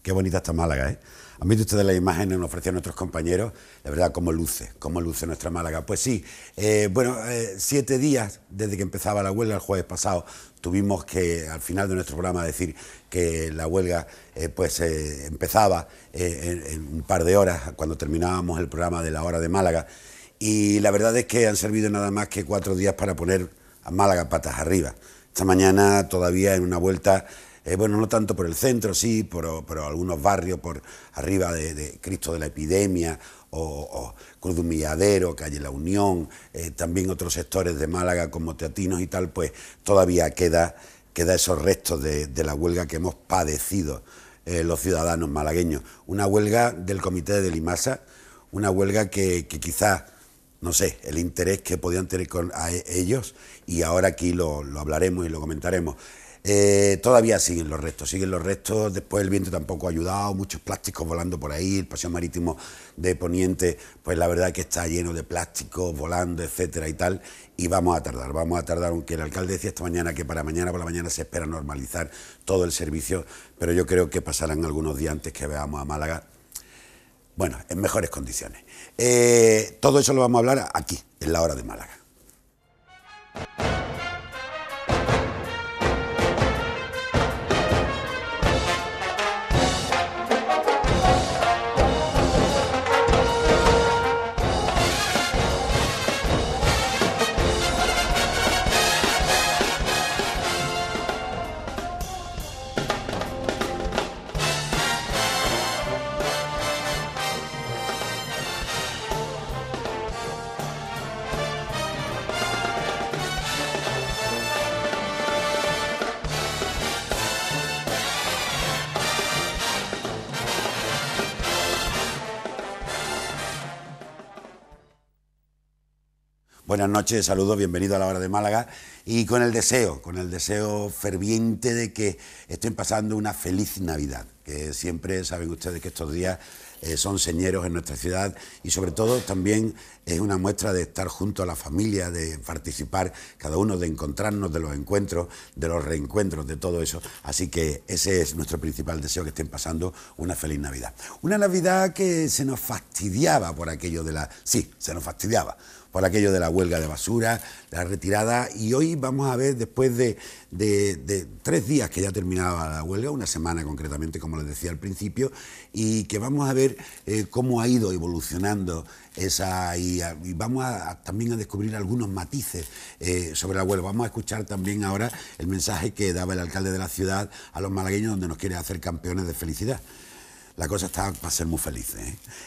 Qué bonita está Málaga, ¿eh? ¿Han visto ustedes las imágenes que nos ofrecían nuestros compañeros? De verdad, cómo luce nuestra Málaga. Pues sí, 7 días desde que empezaba la huelga el jueves pasado, tuvimos que, al final de nuestro programa, decir que la huelga empezaba en un par de horas, cuando terminábamos el programa de la hora de Málaga, y la verdad es que han servido nada más que 4 días para poner a Málaga patas arriba. Esta mañana todavía en una vuelta... no tanto por el centro, sí, pero algunos barrios por arriba de Cristo de la Epidemia o Cruz de Humilladero, Calle La Unión, también otros sectores de Málaga como Teatinos y tal, pues todavía queda esos restos de la huelga que hemos padecido los ciudadanos malagueños. Una huelga del Comité de Limasa, una huelga que quizás, no sé, el interés que podían tener con ellos, y ahora aquí lo hablaremos y lo comentaremos. Todavía siguen los restos, después el viento tampoco ha ayudado, muchos plásticos volando por ahí, el paseo marítimo de Poniente, pues la verdad es que está lleno de plásticos volando, etcétera y tal, y vamos a tardar, aunque el alcalde decía esta mañana que para mañana por la mañana se espera normalizar todo el servicio, pero yo creo que pasarán algunos días antes que veamos a Málaga, bueno, en mejores condiciones. Todo eso lo vamos a hablar aquí, en la hora de Málaga. Buenas noches, saludos, bienvenido a la hora de Málaga y con el deseo ferviente de que estén pasando una feliz Navidad, que siempre saben ustedes que estos días son señeros en nuestra ciudad y sobre todo también es una muestra de estar junto a la familia, de participar cada uno, de encontrarnos, de los encuentros, de los reencuentros, de todo eso. Así que ese es nuestro principal deseo, que estén pasando una feliz Navidad. Una Navidad que se nos fastidiaba por aquello de la... Sí, se nos fastidiaba por aquello de la huelga de basura, la retirada, y hoy vamos a ver, después de 3 días que ya terminaba la huelga, una semana concretamente, como les decía al principio, y que vamos a ver cómo ha ido evolucionando esa, y vamos también a descubrir algunos matices sobre la huelga. Vamos a escuchar también ahora el mensaje que daba el alcalde de la ciudad a los malagueños, donde nos quiere hacer campeones de felicidad. La cosa está para ser muy felices,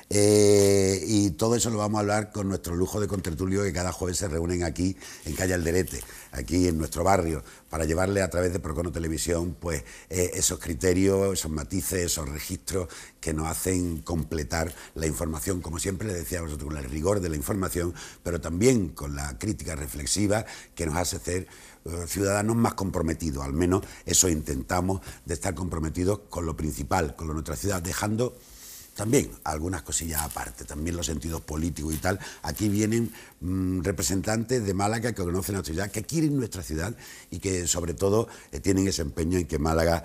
y todo eso lo vamos a hablar con nuestro lujo de contertulio que cada jueves se reúnen aquí en Calle Alderete, aquí en nuestro barrio, para llevarle a través de Procono Televisión pues esos criterios, esos matices, esos registros que nos hacen completar la información, como siempre les decía a vosotros, con el rigor de la información, pero también con la crítica reflexiva que nos hace ser ciudadanos más comprometidos. Al menos eso intentamos, de estar comprometidos con lo principal, con lo de nuestra ciudad, dejando también algunas cosillas aparte, también los sentidos políticos y tal. Aquí vienen representantes de Málaga que conocen nuestra ciudad, que quieren nuestra ciudad y que sobre todo tienen ese empeño en que Málaga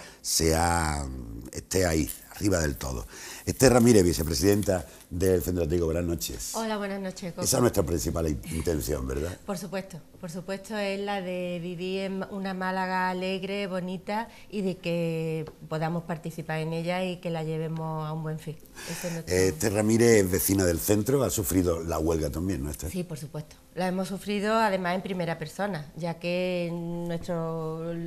esté ahí, arriba del todo. Esther Ramírez, vicepresidenta del Centro Atlético, buenas noches. Hola, buenas noches, Coco. Esa es nuestra principal intención, ¿verdad? Por supuesto, es la de vivir en una Málaga alegre, bonita y de que podamos participar en ella y que la llevemos a un buen fin. Esther Ramírez es vecina del centro, ha sufrido la huelga también, ¿no, Esther? Sí, por supuesto. La hemos sufrido además en primera persona, ya que nuestros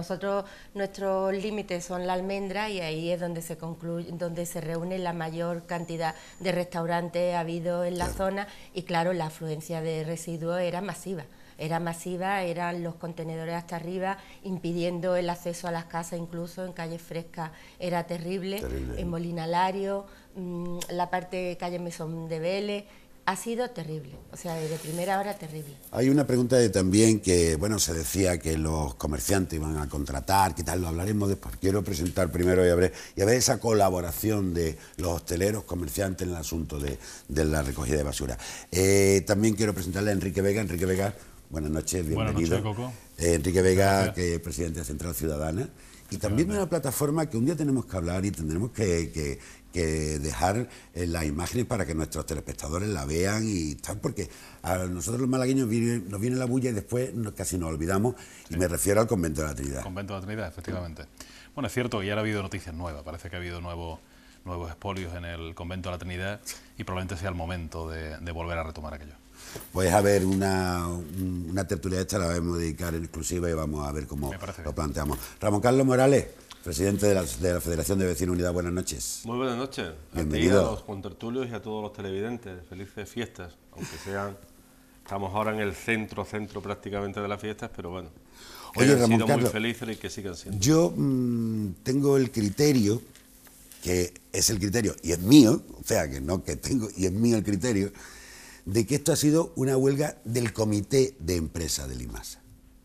límites son la Almendra y ahí es donde se reúne la mayor cantidad de restaurantes ha habido en la zona y claro, la afluencia de residuos era masiva, eran los contenedores hasta arriba, impidiendo el acceso a las casas, incluso en Calle Fresca era terrible. En Molina Lario, la parte de Calle Mesón de Vélez. Ha sido terrible, o sea, desde primera hora terrible. Hay una pregunta también que, bueno, se decía que los comerciantes iban a contratar, que tal, lo hablaremos después. Quiero presentar primero y a ver esa colaboración de los hosteleros, comerciantes en el asunto de la recogida de basura. También quiero presentarle a Enrique Vega. Enrique Vega, buenas noches, bienvenido. Buenas noches, Coco. Enrique Vega, que es presidente de Central Ciudadana y también una plataforma que un día tenemos que hablar y tendremos que dejar las imágenes para que nuestros telespectadores la vean y tal, porque a nosotros los malagueños nos viene la bulla y después casi nos olvidamos, y me refiero al Convento de la Trinidad. El Convento de la Trinidad, efectivamente. Bueno, es cierto que ya ha habido noticias nuevas, parece que ha habido nuevos expolios en el Convento de la Trinidad y probablemente sea el momento de volver a retomar aquello. Pues a ver, una tertulia esta la vamos a dedicar en exclusiva y vamos a ver cómo lo planteamos. Ramón Carlos Morales, presidente de la Federación de Vecinos Unidad, buenas noches. Muy buenas noches. Bienvenido. A los contertulios y a todos los televidentes. Felices fiestas, aunque sean... Estamos ahora en el centro prácticamente de las fiestas, pero bueno. Oye, han Ramón sido Carlos, muy felices y que sigan siendo. Yo tengo el criterio, que es el criterio, y es mío, o sea, que no que tengo, y es mío el criterio, de que esto ha sido una huelga del comité de empresa de Limasa.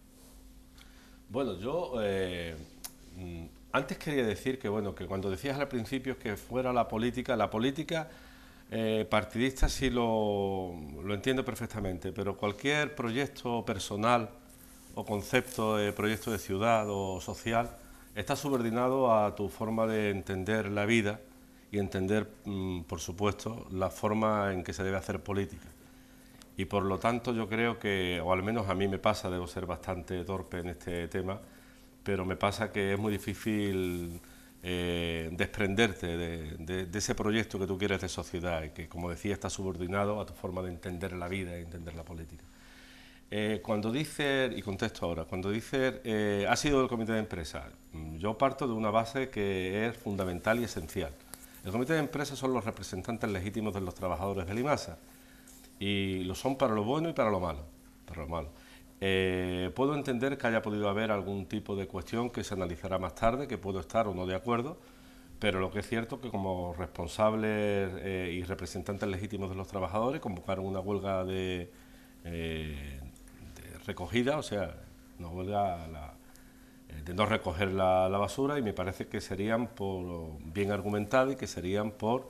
Bueno, yo antes quería decir que, bueno, que cuando decías al principio que fuera la política partidista sí lo entiendo perfectamente, pero cualquier proyecto personal o concepto de proyecto de ciudad o social está subordinado a tu forma de entender la vida y entender, por supuesto, la forma en que se debe hacer política. Y por lo tanto yo creo que, o al menos a mí me pasa, debo ser bastante torpe en este tema, pero me pasa que es muy difícil desprenderte de ese proyecto que tú quieres de sociedad y que, como decía, está subordinado a tu forma de entender la vida y entender la política. Cuando dices, y contesto ahora, cuando dices ha sido el comité de empresa, yo parto de una base que es fundamental y esencial. El comité de empresa son los representantes legítimos de los trabajadores de Limasa y lo son para lo bueno y para lo malo. Puedo entender que haya podido haber algún tipo de cuestión que se analizará más tarde, que puedo estar o no de acuerdo, pero lo que es cierto es que como responsables y representantes legítimos de los trabajadores convocaron una huelga de recogida, o sea, una huelga de no recoger la basura, y me parece que serían bien argumentado y que serían por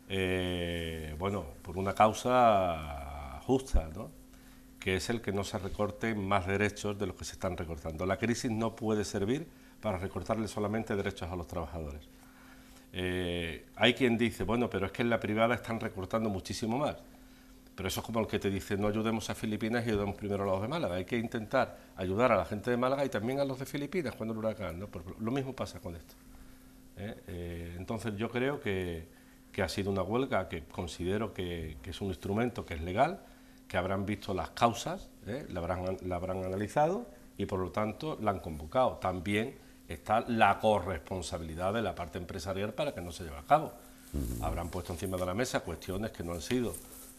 una causa justa, ¿no?, que es el que no se recorten más derechos de los que se están recortando. La crisis no puede servir para recortarle solamente derechos a los trabajadores. Hay quien dice, bueno, pero es que en la privada están recortando muchísimo más. Pero eso es como el que te dice, no ayudemos a Filipinas y ayudemos primero a los de Málaga. Hay que intentar ayudar a la gente de Málaga y también a los de Filipinas cuando el huracán, ¿no? Pues lo mismo pasa con esto. Entonces yo creo que ha sido una huelga que considero que es un instrumento que es legal, que habrán visto las causas, la habrán analizado y por lo tanto la han convocado. También está la corresponsabilidad de la parte empresarial para que no se lleve a cabo. Habrán puesto encima de la mesa cuestiones que no han sido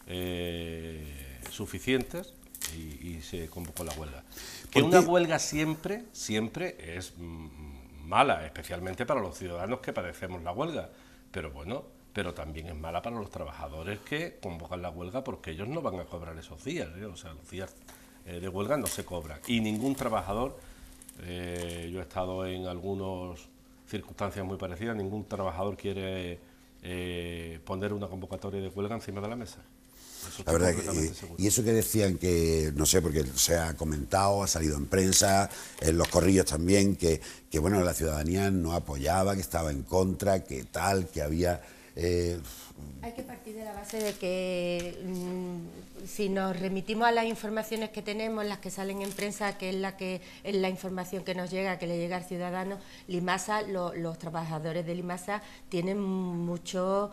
suficientes y se convocó la huelga. Que una huelga siempre es mala, especialmente para los ciudadanos que padecemos la huelga, pero bueno, pero también es mala para los trabajadores que convocan la huelga porque ellos no van a cobrar esos días, o sea, los días de huelga no se cobran. Y ningún trabajador, yo he estado en algunas circunstancias muy parecidas, ningún trabajador quiere poner una convocatoria de huelga encima de la mesa. La verdad y eso que decían que, no sé, porque se ha comentado, ha salido en prensa, en los corrillos también, que bueno, la ciudadanía no apoyaba, que estaba en contra, que tal, que había... Hay que partir de la base de que si nos remitimos a las informaciones que tenemos, las que salen en prensa, que es la información que nos llega, que le llega al ciudadano, Limasa, los trabajadores de Limasa tienen mucho,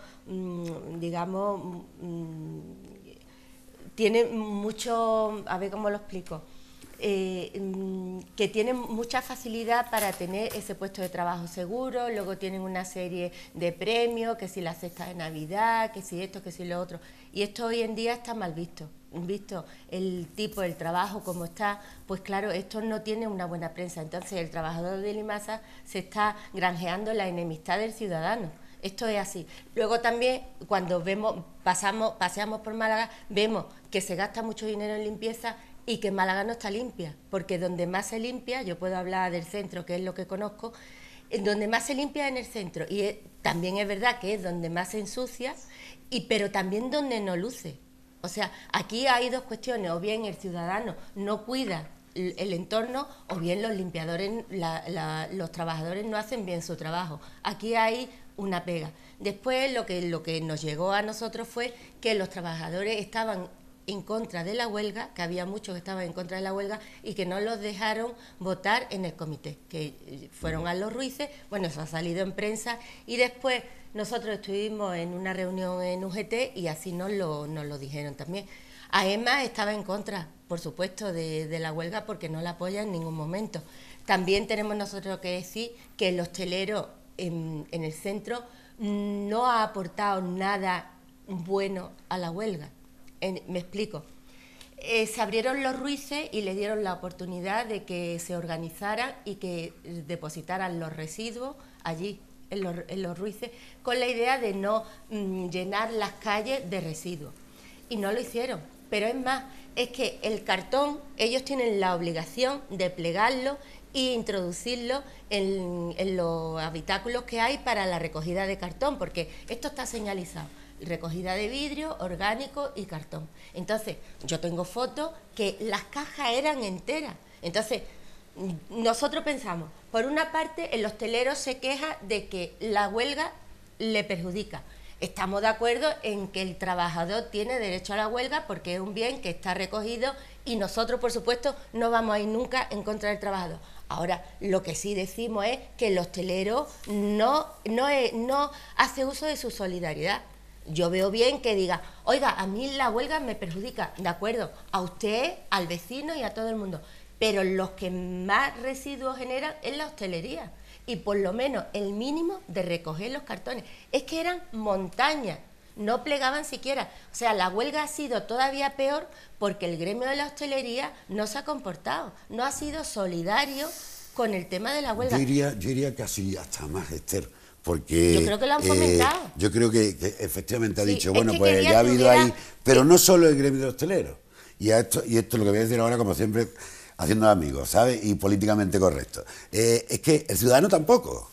tienen mucho, a ver cómo lo explico, que tienen mucha facilidad para tener ese puesto de trabajo seguro, luego tienen una serie de premios, que si la cesta de Navidad, que si esto, que si lo otro, y esto hoy en día está mal visto el tipo del trabajo como está, pues claro, esto no tiene una buena prensa, entonces el trabajador de Limasa se está granjeando la enemistad del ciudadano. Esto es así. Luego también, cuando paseamos por Málaga, vemos que se gasta mucho dinero en limpieza y que Málaga no está limpia, porque donde más se limpia, yo puedo hablar del centro, que es lo que conozco, donde más se limpia es en el centro, y también es verdad que es donde más se ensucia, pero también donde no luce. O sea, aquí hay dos cuestiones, o bien el ciudadano no cuida el entorno, o bien los limpiadores, los trabajadores no hacen bien su trabajo. Aquí hay una pega. Después lo que nos llegó a nosotros fue que los trabajadores estaban en contra de la huelga, que había muchos que estaban en contra de la huelga y que no los dejaron votar en el comité, que fueron a Los Ruices. Bueno, eso ha salido en prensa, y después nosotros estuvimos en una reunión en UGT y así nos lo dijeron también. AEMA estaba en contra, por supuesto, de la huelga, porque no la apoya en ningún momento. También tenemos nosotros que decir que el hostelero en el centro no ha aportado nada bueno a la huelga. Me explico. Se abrieron Los Ruices y le dieron la oportunidad de que se organizaran y que depositaran los residuos allí, en los Ruices, con la idea de no llenar las calles de residuos. Y no lo hicieron. Pero es más, es que el cartón, ellos tienen la obligación de plegarlo e introducirlo en los habitáculos que hay para la recogida de cartón, porque esto está señalizado: recogida de vidrio, orgánico y cartón. Entonces, yo tengo fotos que las cajas eran enteras. Entonces, nosotros pensamos, por una parte, el hostelero se queja de que la huelga le perjudica. Estamos de acuerdo en que el trabajador tiene derecho a la huelga porque es un bien que está recogido, y nosotros, por supuesto, no vamos a ir nunca en contra del trabajador. Ahora, lo que sí decimos es que el hostelero no hace uso de su solidaridad. Yo veo bien que diga, oiga, a mí la huelga me perjudica, de acuerdo, a usted, al vecino y a todo el mundo, pero los que más residuos generan es la hostelería, y por lo menos el mínimo de recoger los cartones. Es que eran montañas, no plegaban siquiera. O sea, la huelga ha sido todavía peor porque el gremio de la hostelería no se ha comportado, no ha sido solidario con el tema de la huelga. Yo diría casi hasta más, Esther. Porque yo creo que lo han fomentado. Yo creo que efectivamente ha Sí, dicho, es bueno, que pues quería ya ha que habido hubiera- ahí, pero no solo el gremio de hosteleros. Y esto es lo que voy a decir ahora, como siempre, haciendo amigos, ¿sabes? Y políticamente correcto. Es que el ciudadano tampoco.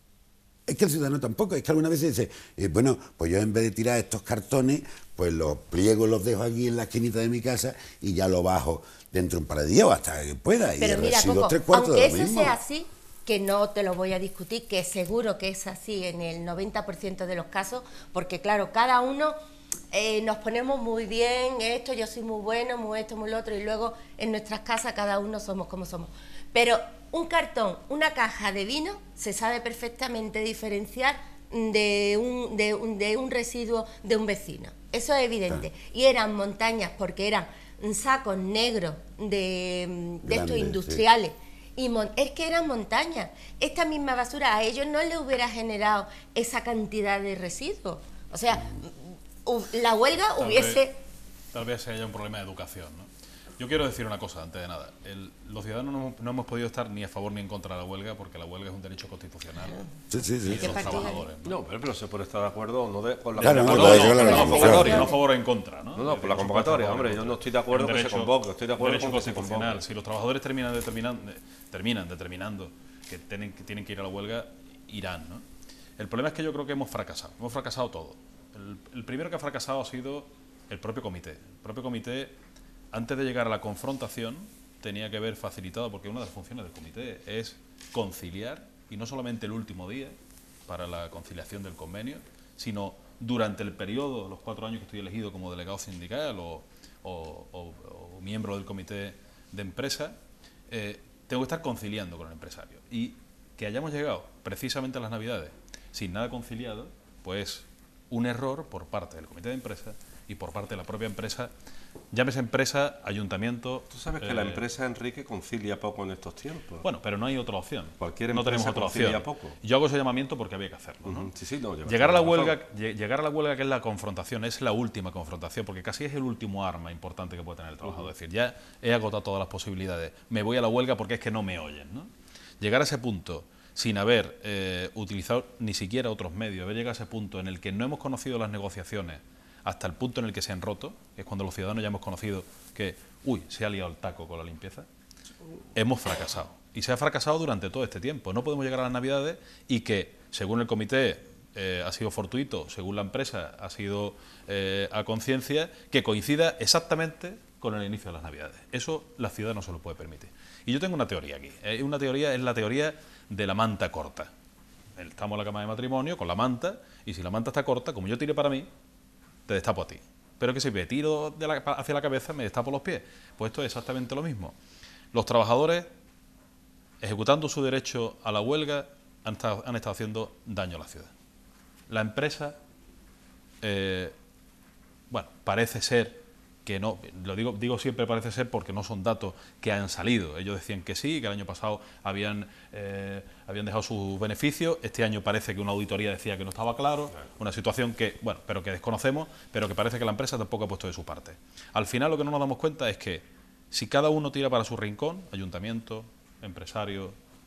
Es que el ciudadano tampoco. Es que algunas veces dice, bueno, pues yo en vez de tirar estos cartones, pues los pliego, los dejo aquí en la esquinita de mi casa y ya lo bajo dentro de un par de días o hasta que pueda. Y Pero el mira, residuo Coco, 3/4 aunque de lo eso mismo. sea así, que no te lo voy a discutir, que seguro que es así en el 90% de los casos, porque claro, cada uno nos ponemos muy bien, esto, yo soy muy bueno, muy esto, muy lo otro, y luego en nuestras casas cada uno somos como somos. Pero un cartón, una caja de vino, se sabe perfectamente diferenciar de un residuo de un vecino. Eso es evidente. Claro. Y eran montañas, porque eran sacos negros de estos Grandes, industriales. Y es que eran montañas. Esta misma basura a ellos no les hubiera generado esa cantidad de residuos. O sea, la huelga hubiese... Tal vez haya un problema de educación, ¿no? Yo quiero decir una cosa, antes de nada. Los ciudadanos no hemos podido estar ni a favor ni en contra de la huelga, porque la huelga es un derecho constitucional Sí, sí, sí. de ¿Qué los partido trabajadores, ¿no? No, pero se puede estar de acuerdo o no con la Claro, convocatoria. no, No, la convocatoria, convocatoria. no a favor o en contra, ¿no? No, por la convocatoria, hombre, yo no estoy de acuerdo que se convoque, estoy de acuerdo con que se convoque. constitucional. Si los trabajadores terminan determinando que tienen que ir a la huelga, irán, ¿no? El problema es que yo creo que hemos fracasado todos. El primero que ha fracasado ha sido el propio comité. El propio comité, antes de llegar a la confrontación, tenía que haber facilitado, porque una de las funciones del comité es conciliar, y no solamente el último día para la conciliación del convenio, sino durante el periodo, los 4 años que estoy elegido como delegado sindical o miembro del comité de empresa, tengo que estar conciliando con el empresario. Y que hayamos llegado precisamente a las Navidades sin nada conciliado, pues un error por parte del comité de empresa y por parte de la propia empresa, llámese empresa, ayuntamiento... Tú sabes que la empresa, Enrique, concilia poco en estos tiempos. Bueno, pero no hay otra opción. Cualquier no empresa tenemos otra concilia opción. poco. Yo hago ese llamamiento porque había que hacerlo, ¿no? Sí, sí, no, Llegar a la razón. huelga, que es la confrontación, es la última confrontación, porque casi es el último arma importante que puede tener el trabajador. Es decir, ya he agotado todas las posibilidades, me voy a la huelga porque es que no me oyen, ¿no? Llegar a ese punto sin haber utilizado ni siquiera otros medios, haber llegado a ese punto en el que no hemos conocido las negociaciones hasta el punto en el que se han roto, que es cuando los ciudadanos ya hemos conocido que, se ha liado el taco con la limpieza, hemos fracasado. Y se ha fracasado durante todo este tiempo. No podemos llegar a las Navidades y que, según el comité, ha sido fortuito, según la empresa, ha sido a conciencia, que coincida exactamente con el inicio de las Navidades. Eso la ciudad no se lo puede permitir. Y yo tengo una teoría aquí. Una teoría es la teoría de la manta corta. Estamos en la cama de matrimonio con la manta, y si la manta está corta, como yo tire para mí, te destapo a ti. Pero que si me tiro hacia la cabeza, me destapo los pies. Pues esto es exactamente lo mismo. Los trabajadores, ejecutando su derecho a la huelga, han estado haciendo daño a la ciudad. La empresa, bueno, parece ser que no, lo digo siempre parece ser porque no son datos que han salido. Ellos decían que sí, que el año pasado habían dejado sus beneficios. Este año parece que una auditoría decía que no estaba claro. Una situación que, bueno, pero que desconocemos, pero que parece que la empresa tampoco ha puesto de su parte. Al final lo que no nos damos cuenta es que si cada uno tira para su rincón, ayuntamiento, empresarios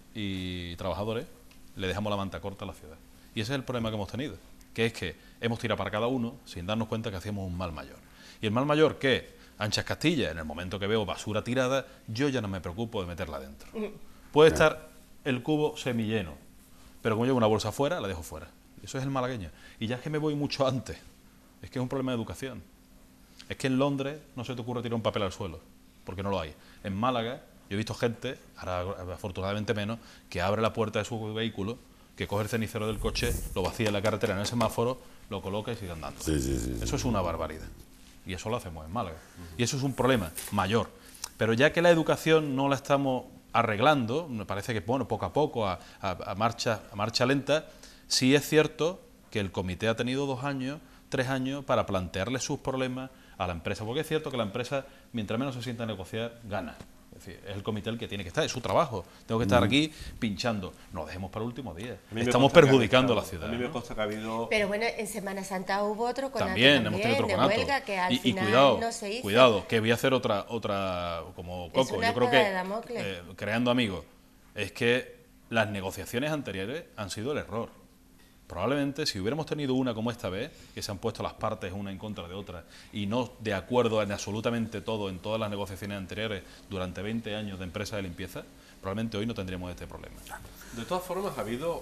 y trabajadores, le dejamos la manta corta a la ciudad. Y ese es el problema que hemos tenido, que es que hemos tirado para cada uno sin darnos cuenta que hacíamos un mal mayor. Y el mal mayor que, anchas Castilla, en el momento que veo basura tirada, yo ya no me preocupo de meterla dentro. Puede estar el cubo semilleno, pero como llevo una bolsa fuera, la dejo fuera. Eso es el malagueño. Y ya es que me voy mucho antes. Es que es un problema de educación. Es que en Londres no se te ocurre tirar un papel al suelo, porque no lo hay. En Málaga yo he visto gente, ahora afortunadamente menos, que abre la puerta de su vehículo, que coge el cenicero del coche, lo vacía en la carretera en el semáforo, lo coloca y sigue andando. Eso es una barbaridad. Y eso lo hacemos en Málaga. Y eso es un problema mayor. Pero ya que la educación no la estamos arreglando, me parece que, bueno, poco a poco, a marcha lenta, sí es cierto que el comité ha tenido 2 años, 3 años para plantearle sus problemas a la empresa. Porque es cierto que la empresa, mientras menos se sienta a negociar, gana. Es decir, es el comité el que tiene que estar, es su trabajo. Tengo que estar aquí pinchando. No lo dejemos para el último día. Estamos perjudicando a la ciudad. A mí me consta que ha habido... Pero bueno, en Semana Santa hubo otro conato también hemos tenido otro conato. Huelga que al final cuidado, no se hizo. Cuidado, que voy a hacer otra como Coco. Es una Yo creo espada que, de Damocles. creando amigos, es que las negociaciones anteriores han sido el error. Probablemente si hubiéramos tenido una como esta vez, que se han puesto las partes una en contra de otra y no de acuerdo en absolutamente todo en todas las negociaciones anteriores durante 20 años de empresa de limpieza, probablemente hoy no tendríamos este problema. De todas formas ha habido...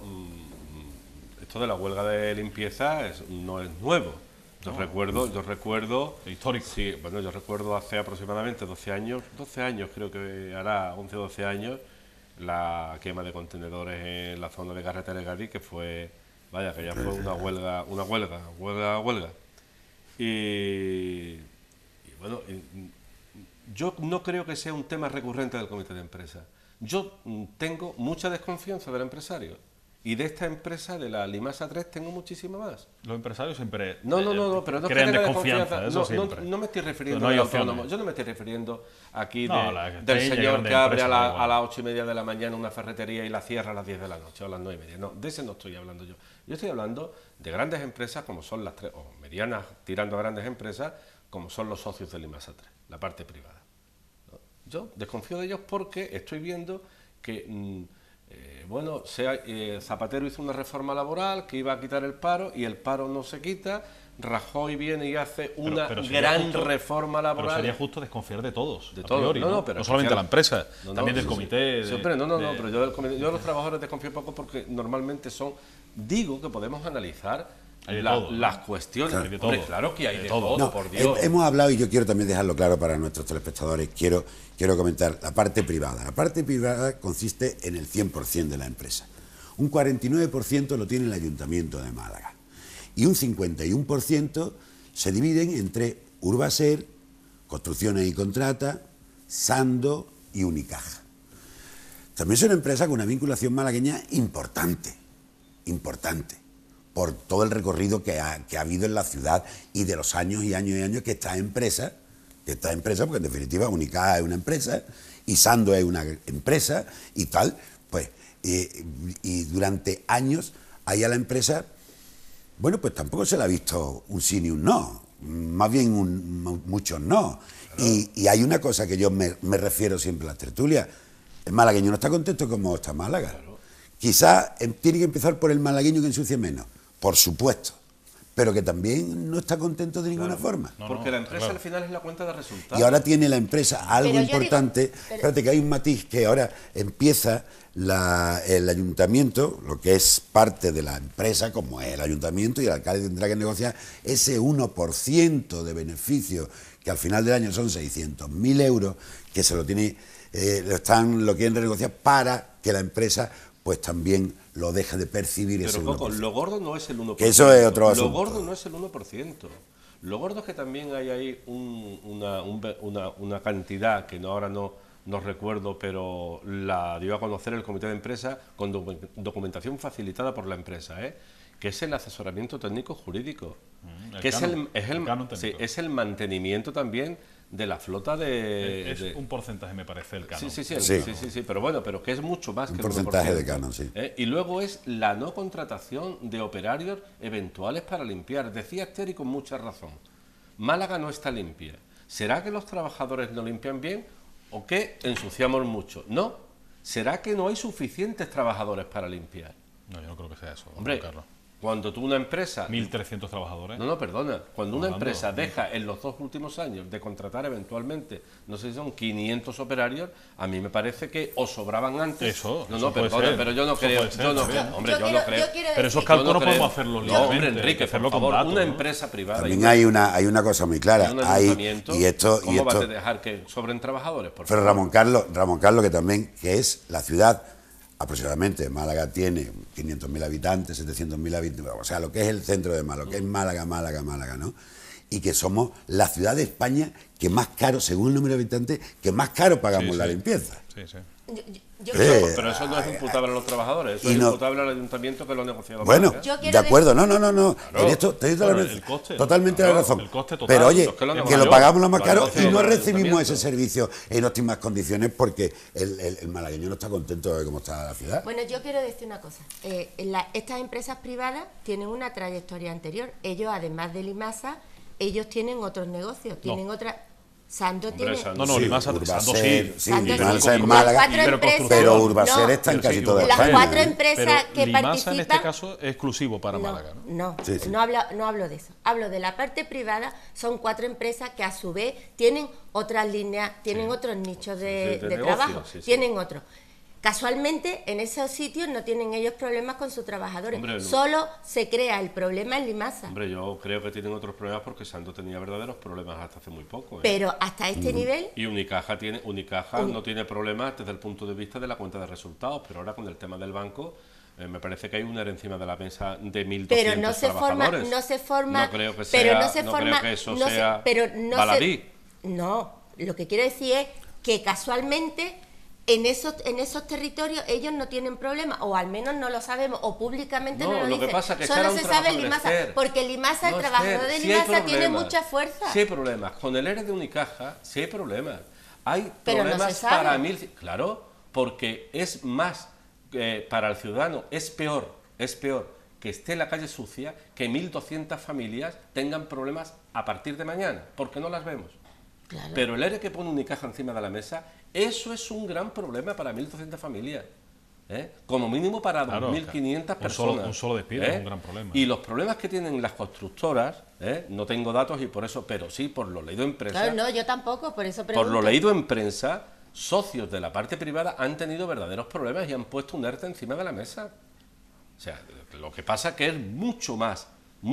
esto de la huelga de limpieza no es nuevo. Yo recuerdo... Histórico. Sí, bueno, yo recuerdo hace aproximadamente 12 años creo que hará 11 o 12 años, la quema de contenedores en la zona de carretera de Cádiz, que fue... Vaya, que ya fue una huelga. Y bueno, yo no creo que sea un tema recurrente del comité de empresa. Yo tengo mucha desconfianza del empresario. Y de esta empresa, de la Limasa 3, tengo muchísima más. Los empresarios siempre pero no crean es que desconfianza, eso siempre. No me estoy refiriendo no hay al autónomo. opciones. Yo no me estoy refiriendo aquí del señor que abre a las 8:30 de la mañana una ferretería y la cierra a las 10 de la noche o a las 9:30. No, de ese no estoy hablando yo. Yo estoy hablando de grandes empresas como son las 3, o medianas tirando a grandes empresas, como son los socios de Limasa 3, la parte privada. ¿No? Yo desconfío de ellos porque estoy viendo que... Zapatero hizo una reforma laboral que iba a quitar el paro y el paro no se quita. Rajoy viene y hace una gran reforma laboral. Pero sería justo desconfiar de todos, de todos. Priori, no solamente de la empresa, también del comité. Pero yo de los trabajadores desconfío poco porque normalmente digo que podemos analizar las cuestiones. Claro que hay de todo, no, por Dios. Hemos hablado, y yo quiero también dejarlo claro para nuestros telespectadores, quiero comentar la parte privada. La parte privada consiste en el 100% de la empresa. Un 49% lo tiene el Ayuntamiento de Málaga. Y un 51% se dividen entre Urbaser, Construcciones y Contrata, Sando y Unicaja. También son empresas con una vinculación malagueña importante, por todo el recorrido que ha habido en la ciudad y de los años y años y años que esta empresa, porque en definitiva Unicaja es una empresa y Sando es una empresa y tal, pues, y durante años ahí a la empresa, bueno, pues tampoco se le ha visto un sí ni un no, más bien muchos no. Claro. Y hay una cosa que yo me refiero siempre a las tertulias, el malagueño no está contento como está Málaga. Claro. Quizás tiene que empezar por el malagueño que ensucie menos, por supuesto, pero que también no está contento de ninguna forma. Porque la empresa al final es la cuenta de resultados. Y ahora tiene la empresa algo Pero yo importante. digo, pero- Espérate, que hay un matiz que ahora empieza el ayuntamiento, lo que es parte de la empresa, como es el ayuntamiento, y el alcalde tendrá que negociar ese 1% de beneficio, que al final del año son 600.000 euros, que se lo tiene, lo quieren renegociar para que la empresa pues también lo deje de percibir ese Pero 1%. Coco, lo gordo no es el 1%. Que eso es otro Lo asunto. gordo no es el 1%. Lo gordo es que también hay ahí una cantidad que ahora no recuerdo, pero la dio a conocer el comité de empresa con documentación facilitada por la empresa, que es el asesoramiento técnico jurídico, que canon sí, técnico. es el mantenimiento también de la flota Es un porcentaje, me parece, el canon. Sí, pero bueno, pero que es mucho más Un que el porcentaje 1%. de canon, sí. Y luego es la no contratación de operarios eventuales para limpiar. Decía Esther y con mucha razón, Málaga no está limpia. ¿Será que los trabajadores no limpian bien o que ensuciamos mucho? No. ¿Será que no hay suficientes trabajadores para limpiar? No, yo no creo que sea eso, Hombre, Carlos. cuando tú una empresa... 1.300 trabajadores. No, perdona. Cuando una Hablando, empresa deja en los 2 últimos años de contratar eventualmente, no sé si son 500 operarios, a mí me parece que o sobraban antes. Eso No, puede perdona, ser. pero yo no Eso creo. puede ser, Yo no también. creo. Hombre, Yo yo no quiero- creo. yo quiero Pero esos decir- cálculos no creo. podemos hacerlos No, libremente. hombre, hay que Enrique, por hacerlo con favor, datos, una ¿no? empresa privada. También hay una cosa muy clara. un Hay, ayuntamiento, y esto, ¿cómo vas a esto, dejar que sobren trabajadores? Por pero favor? Ramón Carlos, que también, que es la ciudad, aproximadamente, Málaga tiene 500.000 habitantes, 700.000 habitantes, o sea, lo que es el centro de Málaga, lo que es Málaga, ¿no? Y que somos la ciudad de España que más caro, según el número de habitantes, que más caro pagamos Sí, la sí. limpieza. Sí, sí. Yo Pero eso no es imputable a los trabajadores, eso y es no- imputable al ayuntamiento que lo ha negociado. Bueno, mal, ¿eh? Yo de quiero acuerdo, no. En esto te doy Bueno, totalmente, el coste, totalmente claro, la razón. el coste total, pero oye, es que lo que lo mayor, pagamos lo más lo caro negocia y no el recibimos ayuntamiento. ese servicio en óptimas condiciones porque el malagueño no está contento de cómo está la ciudad. Bueno, yo quiero decir una cosa. Estas empresas privadas tienen una trayectoria anterior. Ellos, además de Limasa, ellos tienen otros negocios, tienen otra... Sando Hombre, tiene... Sando No, no, Sí, Limasa, Sando Urbaser, sí. sí, Sando Limasa sí. en Málaga, Las cuatro pero empresas... pero Urbaser no, está en Pero casi sí, toda las España. cuatro ¿eh? empresas Pero que Limasa participan... en este caso es exclusivo para No, Málaga, ¿no? Sí, sí. no hablo de eso. Hablo de la parte privada. Son 4 empresas que a su vez tienen otras líneas, tienen otros nichos de de negocio, trabajo, sí, sí. tienen otros. Casualmente, en esos sitios no tienen ellos problemas con sus trabajadores. Hombre, no. Solo se crea el problema en Limasa. Hombre, yo creo que tienen otros problemas porque Sando tenía verdaderos problemas hasta hace muy poco. Pero hasta este nivel... Y Unicaja no tiene problemas desde el punto de vista de la cuenta de resultados, pero ahora con el tema del banco me parece que hay una encima de la mesa de 1.200 Pero no se forma, trabajadores. no se forma, No creo que pero sea, no se no forma, creo que eso no se- sea pero no baladí. no, lo que quiero decir es que casualmente en esos territorios ellos no tienen problema, o al menos no lo sabemos, o públicamente No, no lo lo que dicen. pasa es que Solo echar a un se sabe en trabajador, Limasa, Esther. porque en Limasa el No, trabajador Esther, de sí hay Limasa tiene problemas. mucha fuerza. Sí hay problemas. Con el ERE de Unicaja sí hay problemas. Hay Pero no problemas se sabe. para 1.000... Claro, porque es más, para el ciudadano, es peor que esté en la calle sucia que 1.200 familias tengan problemas a partir de mañana, porque no las vemos. Claro. Pero el ERE que pone Unicaja encima de la mesa, eso es un gran problema para 1.200 familias. Como mínimo para Claro, 2.500 un personas. un solo despido es un gran problema. Y los problemas que tienen las constructoras, no tengo datos y por eso, pero sí, por lo leído en prensa, Claro, no, yo tampoco, por eso por pregunto. lo leído en prensa, socios de la parte privada han tenido verdaderos problemas y han puesto un ERTE encima de la mesa. O sea, lo que pasa es que es mucho más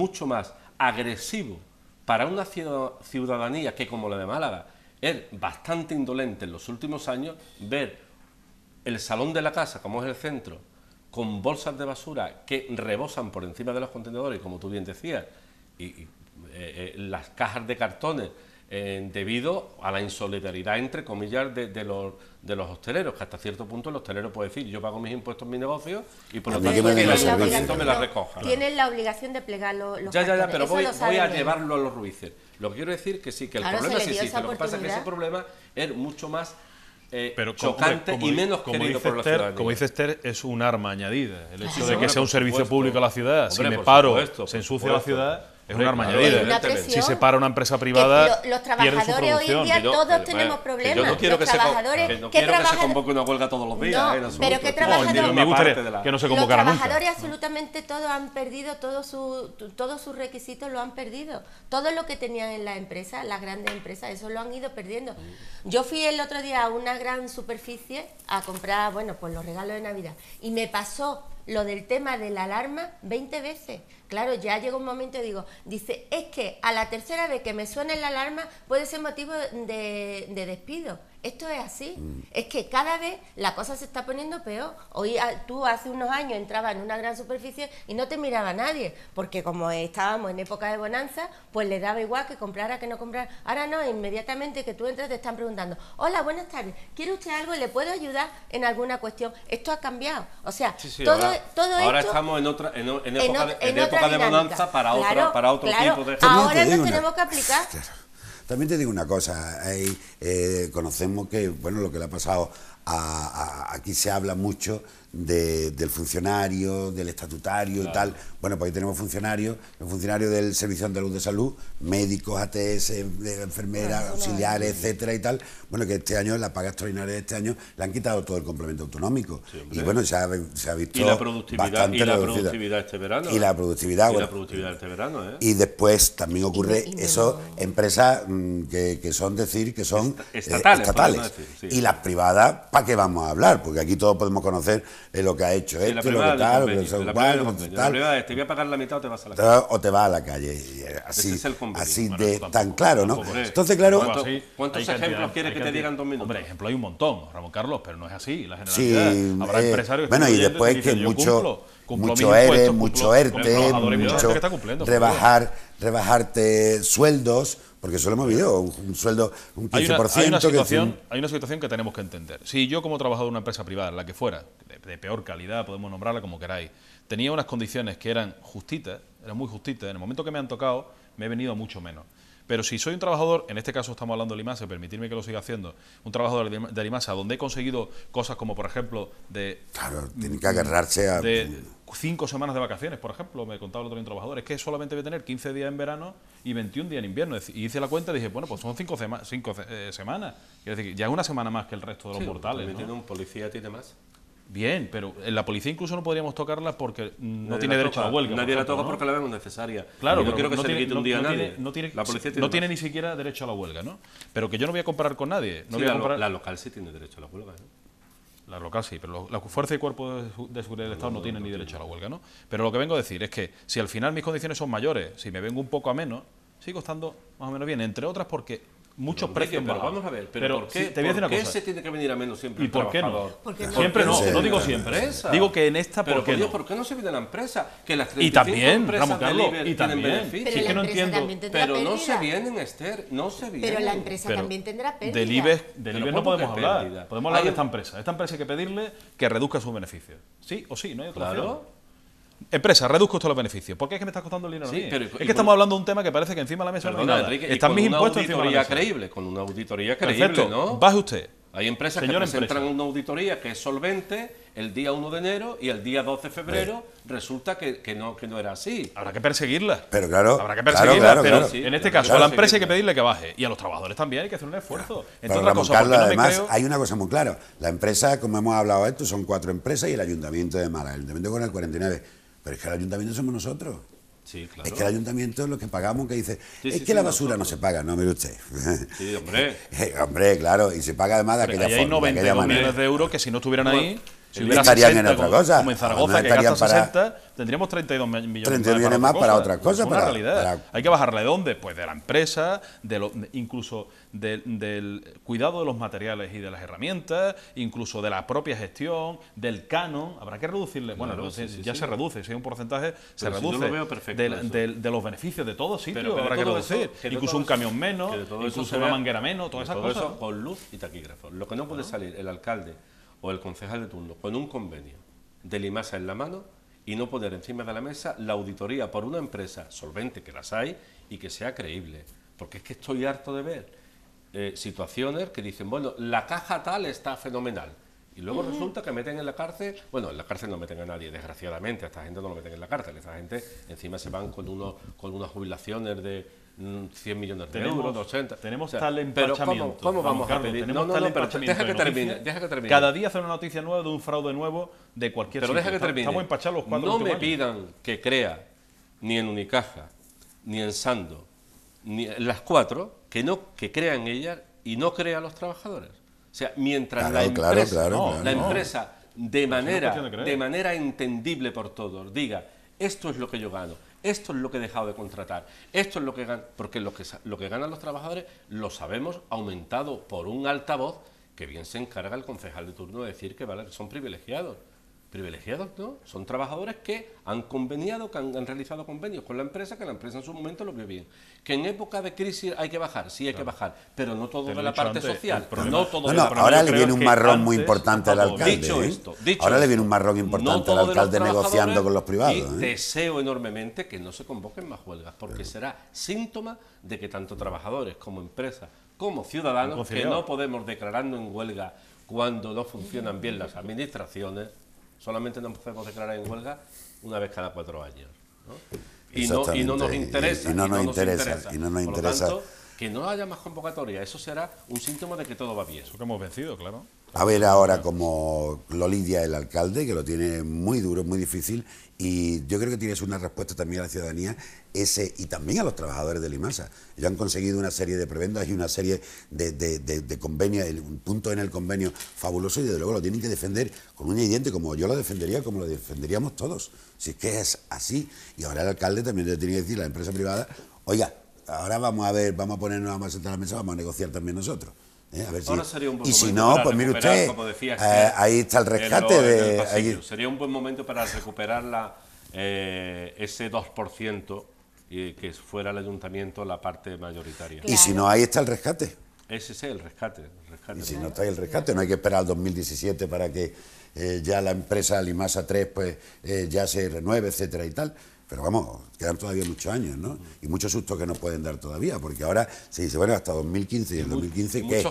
agresivo para una ciudadanía que, como la de Málaga, es bastante indolente en los últimos años, ver el salón de la casa, como es el centro, con bolsas de basura que rebosan por encima de los contenedores, como tú bien decías, y las cajas de cartones, debido a la insolidaridad, entre comillas, de los hosteleros, que hasta cierto punto el hostelero puede decir, yo pago mis impuestos en mi negocio y por A lo mí tanto que me que el den el ayuntamiento servicio. me la recoja. Tienen la obligación de plegar los Ya, cartones, pero eso voy lo saben a ellos. llevarlo a los ruices. Lo que quiero decir que sí, que el Claro, problema se le sí dio existe. esa Lo que pasa es que ese oportunidad. problema es mucho más Pero chocante y menos querido dice por la Esther, ciudadanía. como dice Esther, es un arma añadida. El hecho Sí, de que hombre, sea un por servicio supuesto. público a la ciudad, si Hombre, me por paro, supuesto, se por ensucia la supuesto. ciudad, es un arma Claro, añadida. una presión. Si se para una empresa privada, Que los pierde su trabajadores hoy en producción. día todos tenemos Que problemas. yo no quiero Los que trabajadores, que no ¿qué quiero que se trabajan? convoque una huelga todos los días. No, en absoluto. pero ¿qué No, trabajadores? entiendo Me una parte gustaría de la- que no se Los convocara nunca. trabajadores absolutamente todos han perdido todos sus requisitos, lo han perdido. Todo lo que tenían en la empresa, las grandes empresas, eso lo han ido perdiendo. Yo fui el otro día a una gran superficie a comprar, bueno, pues los regalos de Navidad y me pasó lo del tema de la alarma 20 veces. Claro, ya llegó un momento y dice, es que a la tercera vez que me suene la alarma puede ser motivo de despido. Esto es así. Es que cada vez la cosa se está poniendo peor. Hoy tú hace unos años entrabas en una gran superficie y no te miraba nadie, porque como estábamos en época de bonanza, pues le daba igual que comprara que no comprara. Ahora no, inmediatamente que tú entras te están preguntando, hola, buenas tardes, ¿quiere usted algo? ¿Le puedo ayudar en alguna cuestión? Esto ha cambiado. O sea, Sí, todo ahora esto... estamos en época otra de dinámica. bonanza para otro Claro, tipo de... ahora digo nos una- tenemos que aplicar. También te digo una cosa, conocemos que, bueno, lo que le ha pasado aquí se habla mucho del funcionario, del estatutario y tal. Bueno, pues ahí tenemos funcionarios, el funcionario del Servicio Andaluz de Salud, médicos, ATS, enfermeras, auxiliares, etcétera y tal. Bueno, que este año, la paga extraordinaria de este año, le han quitado todo el complemento autonómico. Y bueno, se ha visto Y la productividad, bastante reducida. este verano. Y la productividad, Y bueno, la productividad este verano, ¿eh? y después también ocurre Y eso, empresas que son que son Estatales, estatales. podemos decir, sí. Y las privadas, ¿para qué vamos a hablar? Porque aquí todos podemos conocer lo que ha hecho Sí, la esto, lo privada que tal, del lo que convenio, la cual, privada del lo que convenio. La tal. privada es, te voy a pagar la mitad o te vas a la calle. O te vas a la calle. Y así, Ese es el convenio. así Bueno, de tampoco, tan claro, ¿no? tampoco es. Entonces, claro, ¿Cuánto- Así, cuántos hay cantidad, ejemplos quieres hay que te cantidad. digan 2 minutos? Hombre, ejemplos hay un montón, Ramón Carlos, pero no es así. La sí, generalidad. Habrá empresarios bueno, y estén después oyentes que dicen, yo mucho cumplo mucho mis ERE, impuestos, mucho cumplo ERTE, con los trabajadores, mucha gente mucho que está cumpliendo, por favor. rebajarte sueldos, porque eso lo hemos vivido, un sueldo, un 15%. Hay una que situación que tenemos que entender. Si yo, como trabajador de una empresa privada, la que fuera, de peor calidad, podemos nombrarla como queráis, tenía unas condiciones que eran justitas, eran muy justitas, en el momento que me han tocado, me he venido a mucho menos. Pero si soy un trabajador, en este caso estamos hablando del IMASE, permitirme que lo siga haciendo, un trabajador del IMASE, donde he conseguido cosas como, por ejemplo, Claro, tiene que agarrarse a... de 5 semanas de vacaciones, por ejemplo, me contaba el otro día un trabajador, es que solamente voy a tener 15 días en verano y 21 días en invierno. Y hice la cuenta y dije, bueno, pues son 5 semanas. Quiero decir, ya es una semana más que el resto de los mortales, También ¿no? tiene un policía, tiene más. Bien, pero en la policía incluso no podríamos tocarla porque no Nadie tiene la derecho toca, a la huelga. Nadie la ejemplo, toca ¿no? porque la vemos necesaria. Claro, Y no pero quiero que no se le tiene- quite un no- día a no nadie. tiene- no tiene- La policía no tiene más. ni siquiera derecho a la huelga, ¿no? Pero que yo no voy a comparar con nadie. No Sí, voy a la, comparar... la local sí tiene derecho a la huelga, ¿eh? La local sí, pero la fuerza y cuerpo de seguridad del Estado no tienen ni derecho a la huelga, ¿no? Pero lo que vengo a decir es que si al final mis condiciones son mayores, si me vengo un poco a menos, sigo estando más o menos bien, entre otras porque muchos precios han Pero bajado. vamos a ver, pero ¿por qué, sí, te voy a decir ¿por una qué cosa. se tiene que venir a menos siempre ¿Y el por qué no? trabajador? Porque no. Siempre no, Sí, no digo sí. siempre. Empresa. Digo que en esta, Pero ¿por qué Dios, no? ¿por qué no se viene a la empresa? Que las 35 Y también, empresas Ramón Carlos, del IBER y tienen también. beneficios. Pero Sí, la que no empresa entiendo. también tendrá Pero no se pérdida. vienen, Esther, no se vienen. Pero la empresa Pero también tendrá pérdida. Del IBEX Pero no ¿cómo podemos que hablar. pérdida? Podemos hablar Hay de un- esta empresa. Esta empresa hay que pedirle que reduzca sus beneficios. Sí o sí, no hay otra Claro. opción. Empresa, reduzco todos los beneficios. ¿Por qué es que me estás costando el dinero a Sí, mí? pero- es y que con- estamos hablando de un tema que parece que encima de la mesa no Perdona, hay nada. Enrique, y Están con mis una impuestos encima de la auditoría mesa. creíble, con una auditoría creíble, Perfecto. ¿no? Baje usted. Hay empresas Señora que presentan empresa. una auditoría que es solvente el día 1 de enero y el día 12 de febrero resulta que no era así. Habrá que perseguirla. Pero claro, Habrá que claro, perseguirla, claro, pero claro. Sí, en este claro, caso a la claro. empresa hay que pedirle que baje. Y a los trabajadores también hay que hacer un esfuerzo. Entre Pero otras Ramón cosas, Carlos, porque no me además, creo... hay una cosa muy clara. La empresa, como hemos hablado esto, son 4 empresas y el Ayuntamiento de Málaga. El Ayuntamiento con el 49. Pero es que el Ayuntamiento somos nosotros. Sí, claro. Es que el Ayuntamiento es lo que pagamos, que dice, Sí, es sí, que sí, la basura no nosotros. se paga, no, mire usted. Sí, hombre. Hombre, claro, y se paga además de aquella Ahí hay forma, de aquella 92 manera. millones de euros que si no estuvieran ahí, si hubiera estarían en 60, otra como- cosa. como en Zaragoza, No que estarían gasta para- 60, tendríamos 32 millones 32 millones más para otra cosa, Es una para- realidad. para- Hay que bajarla de dónde? Pues de la empresa, incluso del cuidado de los materiales y de las herramientas, incluso de la propia gestión, del canon. Habrá que reducirle. Claro, Bueno, sí, sí, ya sí. se reduce, si hay un porcentaje, se Pero si yo reduce. lo veo perfecto del- eso. del- de los beneficios de todo sitio, Pero que de habrá que todo eso- reducir. que de Incluso todo un eso- camión menos, que de todo eso incluso se una vea- manguera menos, todas esas todo cosas. eso con luz y taquígrafo. Lo que no puede salir el alcalde o el concejal de turno con un convenio de Limasa en la mano y no poner encima de la mesa la auditoría por una empresa solvente, que las hay, y que sea creíble. Porque es que estoy harto de ver situaciones que dicen, bueno, la caja tal está fenomenal. Y luego resulta que meten en la cárcel, bueno, en la cárcel no meten a nadie, desgraciadamente, a esta gente no lo meten en la cárcel, esta gente encima se van con unas jubilaciones de 100 millones de euros, 80. Tenemos o sea, tal empachamiento. Pero ¿cómo vamos a pedir? No, pero deja que termine. Cada día hace una noticia nueva de un fraude nuevo de cualquier sitio. Pero deja que termine. Estamos empachados los 4 No últimos me años. pidan que crea ni en Unicaja, ni en Sando, ni en las 4, que crea en ellas y no crea a los trabajadores. O sea, mientras la empresa de manera entendible por todos diga, esto es lo que yo gano, esto es lo que he dejado de contratar, esto es lo que gano, porque lo que ganan los trabajadores lo sabemos aumentado por un altavoz que bien se encarga el concejal de turno de decir que vale, son privilegiados. Privilegiados, ¿no? Son trabajadores que han conveniado, que han realizado convenios con la empresa, que la empresa en su momento lo vio bien. Que en época de crisis hay que bajar, sí hay que bajar, pero no todo de la parte social. Ahora le viene un marrón muy importante al alcalde. Dicho esto, ahora le viene un marrón importante al alcalde negociando con los privados. Y deseo enormemente que no se convoquen más huelgas, porque será síntoma de que tanto trabajadores como empresas, como ciudadanos, que no podemos declararnos en huelga cuando no funcionan bien las administraciones. Solamente nos podemos declarar en huelga una vez cada 4 años, ¿no? Y no nos interesa. Y no nos interesa. Por lo tanto, que no haya más convocatoria, eso será un síntoma de que todo va bien. Eso que hemos vencido, claro. A ver ahora cómo lo lidia el alcalde, que lo tiene muy duro, muy difícil, y yo creo que tienes una respuesta también a la ciudadanía y también a los trabajadores de Limasa. Ellos han conseguido una serie de prebendas y una serie de convenios, un punto en el convenio fabuloso, y desde luego lo tienen que defender con uña y diente, como yo lo defendería, como lo defenderíamos todos. Si es que es así. Y ahora el alcalde también le tiene que decir a la empresa privada, oiga, ahora vamos a ponernos, vamos a sentar a la mesa, vamos a negociar también nosotros. A ver y si no, pues mire usted, ahí está el rescate. Sería un buen momento para recuperar ese 2% y que fuera el ayuntamiento la parte mayoritaria. Claro. Y si no, ahí está el rescate. Ese es el rescate. Y si no está ahí el rescate, no hay que esperar al 2017 para que ya la empresa Limasa 3 pues, ya se renueve, etcétera y tal. Pero vamos, quedan todavía muchos años, ¿no? Y muchos sustos que nos pueden dar todavía, porque ahora se dice, bueno, hasta 2015, y en 2015, ¿qué?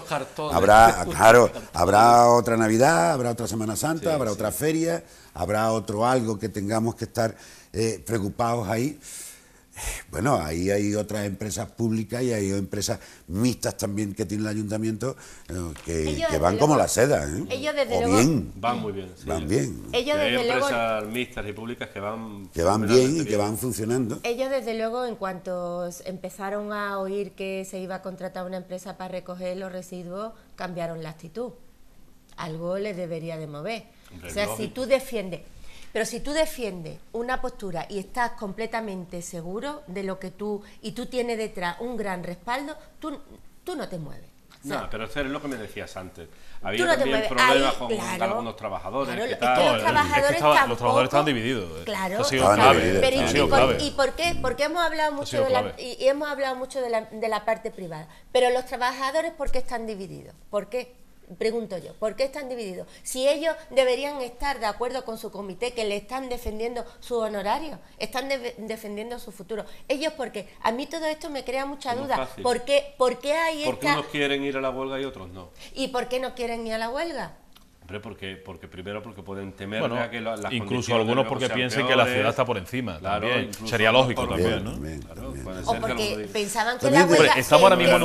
Habrá otra Navidad, habrá otra Semana Santa, habrá otra feria, habrá otro algo que tengamos que estar preocupados ahí. Bueno, ahí hay otras empresas públicas y hay empresas mixtas también que tiene el ayuntamiento que van como la seda, ¿eh? Ellos desde luego van muy bien. Van bien. Ellos hay desde empresas mixtas y públicas que van bien y que van funcionando. Ellos desde luego, en cuanto empezaron a oír que se iba a contratar una empresa para recoger los residuos, cambiaron la actitud. Algo les debería de mover. O sea, si tú defiendes una postura y estás completamente seguro de lo que tú tienes detrás un gran respaldo, tú no te mueves. O sea, no, pero eso es lo que me decías antes. Había también problemas con algunos trabajadores. Claro, que tal. los trabajadores estaban divididos. Claro, Eso ha sido clave. Pero ¿y por qué? Porque hemos hablado mucho de la parte privada. Pero los trabajadores, ¿por qué están divididos? ¿Por qué? Pregunto yo, ¿por qué están divididos? Si ellos deberían estar de acuerdo con su comité, que le están defendiendo su honorario, están defendiendo su futuro. Ellos, ¿por qué? A mí todo esto me crea mucha duda. ¿Por qué hay ¿Por qué unos quieren ir a la huelga y otros no? ¿Y por qué no quieren ir a la huelga? Porque primero porque pueden temer a que las incluso algunos porque piensen que la ciudad está por encima. Claro, sería lógico también, ¿no? O porque pensaban que la huelga... Estamos ahora mismo en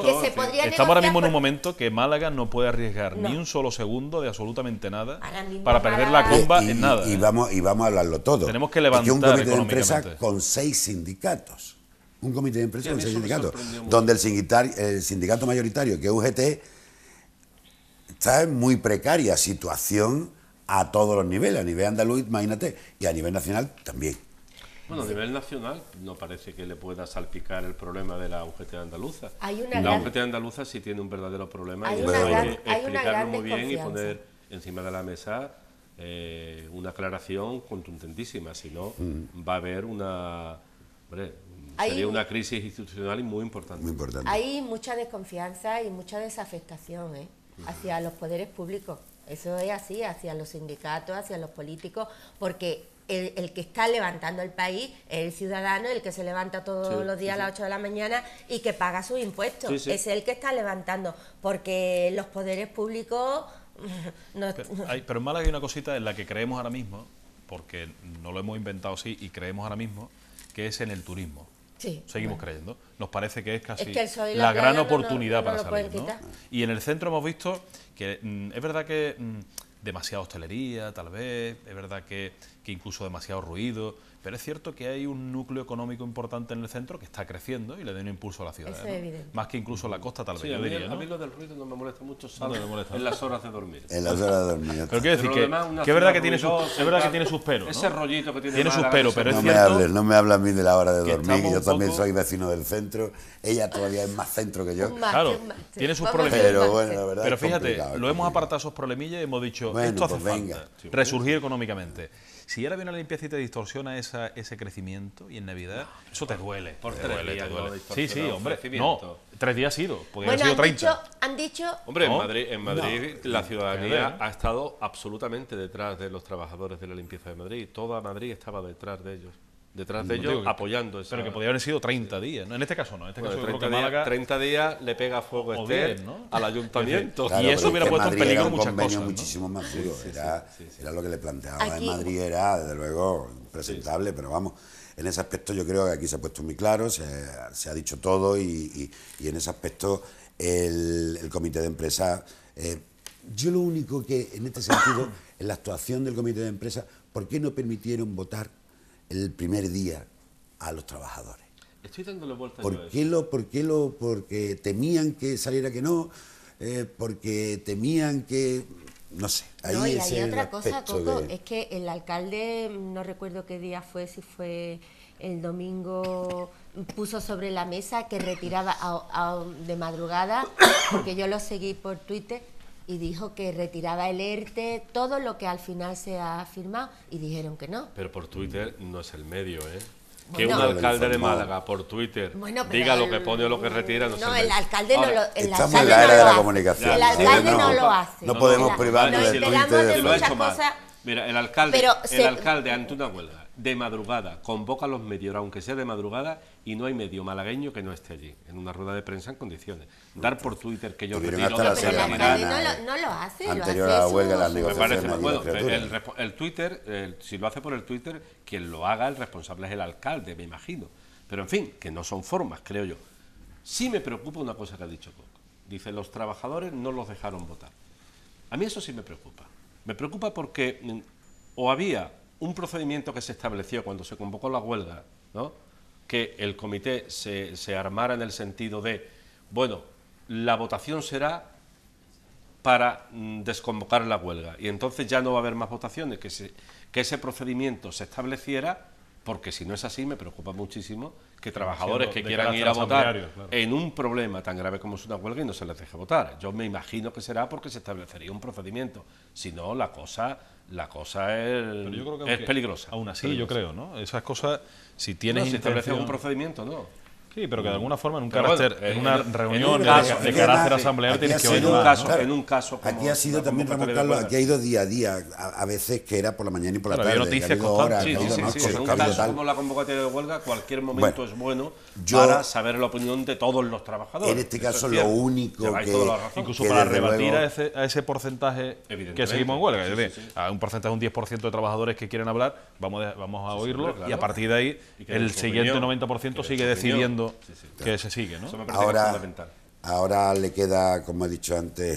un momento momento que Málaga no puede arriesgar ni un solo segundo de absolutamente nada para perder la comba en nada. Y vamos a hablarlo todo. Tenemos que levantar un comité de empresa con 6 sindicatos. Un comité de empresa con 6 sindicatos. Donde el sindicato mayoritario, que es UGT, está en muy precaria situación a todos los niveles, a nivel andaluz, imagínate, y a nivel nacional también. Bueno, a nivel nacional no parece que le pueda salpicar el problema de la UGT andaluza. UGT andaluza sí tiene un verdadero problema y hay que explicarlo muy bien y poner encima de la mesa una aclaración contundentísima, si no va a haber sería una crisis institucional muy importante. Muy importante. Hay mucha desconfianza y mucha desafectación, hacia los poderes públicos. Eso es así, hacia los sindicatos, hacia los políticos, porque el que está levantando el país es el ciudadano, el que se levanta todos los días a las 8 de la mañana y que paga sus impuestos. Es el que está levantando, porque los poderes públicos No, Pero en Málaga hay una cosita en la que creemos ahora mismo, porque no lo hemos inventado así y creemos ahora mismo, que es en el turismo. sí, Seguimos creyendo. Nos parece que es casi Es que el sol y la la gran playa oportunidad no para lo pueden salir, ¿no? quitar. Y en el centro hemos visto que es verdad que demasiada hostelería, tal vez, es verdad que incluso demasiado ruido, pero es cierto que hay un núcleo económico importante en el centro que está creciendo y le da un impulso a la ciudad. Eso ¿no? es evidente. Más que incluso la costa, tal vez, Sí, yo diría, a ¿no? mí lo del ruido no me molesta mucho, salvo No te molesta. en las horas de dormir. En las horas de dormir. ya está. Pero quiero decir Pero que, lo demás, una que es verdad que ciudad tiene sus, ruidosa es verdad y que tal, tiene sus peros, ¿no? ese rollito que tiene Tiene sus Málaga, peros, ese pero es No cierto no me hables a mí de la hora de que dormir, que estamos yo un también poco- soy vecino del centro. Ella todavía es más centro que yo. un máster, Claro, un máster. tiene sus Vamos a problemas. hacer un Pero máster. bueno, la verdad Pero es fíjate, complicado, lo hemos complicado. apartado esos problemillas y hemos dicho, Bueno, esto hace pues falta, venga. resurgir económicamente. Si ahora viene la limpieza y te distorsiona ese crecimiento, y en Navidad, eso te duele. por te 3 duele, días te no duele. distorsiona Sí, sí, un hombre. crecimiento. No, 3 días ha sido, podría Bueno, haber sido 30. han dicho, Hombre, ¿No? en Madrid la ciudadanía ¿eh? ha estado absolutamente detrás de los trabajadores de la limpieza de Madrid. Toda Madrid estaba detrás de ellos. Detrás de No ellos, digo que- apoyando esa... Pero que podría haber sido 30 días. ¿no? En este caso no, en este Bueno, caso yo creo 30 que días, Málaga... 30 días le pega fuego O Esther 10, ¿no? al ayuntamiento. Claro, Y eso pero hubiera es que puesto en Madrid peligro era un muchas convenio cosas, ¿no? muchísimo más duro. Era lo que le planteaba en Aquí- Madrid, era desde luego impresentable, pero vamos, en ese aspecto yo creo que aquí se ha puesto muy claro, se ha dicho todo y en ese aspecto el comité de empresa, yo lo único que en este sentido, en la actuación del comité de empresa, ¿por qué no permitieron votar el primer día a los trabajadores? Estoy dándole vueltas yo a eso. Porque temían que saliera que no, porque temían que, no sé. Ahí no, y ese hay es el otra cosa, aspecto Coco, de- es que el alcalde, no recuerdo qué día fue, si fue el domingo, puso sobre la mesa que retiraba de madrugada, porque yo lo seguí por Twitter, y dijo que retiraba el ERTE, todo lo que al final se ha firmado, y dijeron que no. Pero por Twitter no es el medio, ¿eh? Bueno. Que un alcalde de Informó. Málaga por Twitter Bueno, pero diga lo que pone o lo que retira, no, no, es el el medio. alcalde no Ahora, lo, el Estamos alcalde en la no era de lo la hace. comunicación. El alcalde no lo hace. No podemos El- privarnos nos de enteramos Twitter. de Si lo ha muchas hecho mal. cosas. Mira, el Pero alcalde ante una huelga de madrugada convoca a los medios, aunque sea de madrugada, y no hay medio malagueño que no esté allí, en una rueda de prensa en condiciones. Dar por Twitter que yo Tuvieron retiro... hasta No, las pero el 6 de la alcalde mañana, no lo hace, lo anterior hace a la huelga, las su- Me negociaciones. parece aquí, bueno, las criaturas. el Twitter, si lo hace por el Twitter, quien lo haga, el responsable es el alcalde, me imagino. Pero en fin, que no son formas, creo yo. Sí me preocupa una cosa que ha dicho Coco. Dice, los trabajadores no los dejaron votar. A mí eso sí me preocupa. Me preocupa porque o había un procedimiento que se estableció cuando se convocó la huelga, ¿no? Que el comité se armara en el sentido de, bueno, la votación será para desconvocar la huelga y entonces ya no va a haber más votaciones, que ese procedimiento se estableciera, porque si no es así me preocupa muchísimo que trabajadores que de quieran ir carácter a votar asambleario, claro. en un problema tan grave como es una huelga y no se les deje votar. Yo me imagino que será porque se establecería un procedimiento, si no la cosa Pero yo creo que es aunque- peligrosa. Aún así, Peligrosa. yo creo, ¿no? Esas cosas, si No, tienes si estableces intención... un procedimiento, no. Sí, pero que de alguna forma en un Pero carácter, bueno, en una en reunión un de caso- de es carácter que asambleario aquí tienes ha que sido oír un más, caso, ¿no? claro. en un caso como Aquí ha sido la también, Ramón convocatoria de Carlos, huelga. aquí ha ido día a día, a veces que era por la mañana y por la Claro, había tarde, que ha noticias habido constantes. horas, Sí, que ha habido sí, más sí, cosas, en un que ha habido caso tal. como la convocatoria de huelga, cualquier momento Bueno, es bueno yo- para saber la opinión de todos los trabajadores. En este Eso es caso, cierto. lo único Lleváis que- toda la razón. Incluso que para desde rebatir luego- a ese porcentaje que Evidentemente. seguimos en huelga. Es Sí, decir, sí, sí. a un porcentaje, un 10% de trabajadores que quieren hablar, vamos a oírlo, hombre, claro. y a partir de ahí Y que den el su siguiente opinión, 90% que sigue den su opinión. decidiendo Sí, sí, que se sigue, ¿no? Eso me parece que es fundamental. Ahora le queda, como he dicho antes,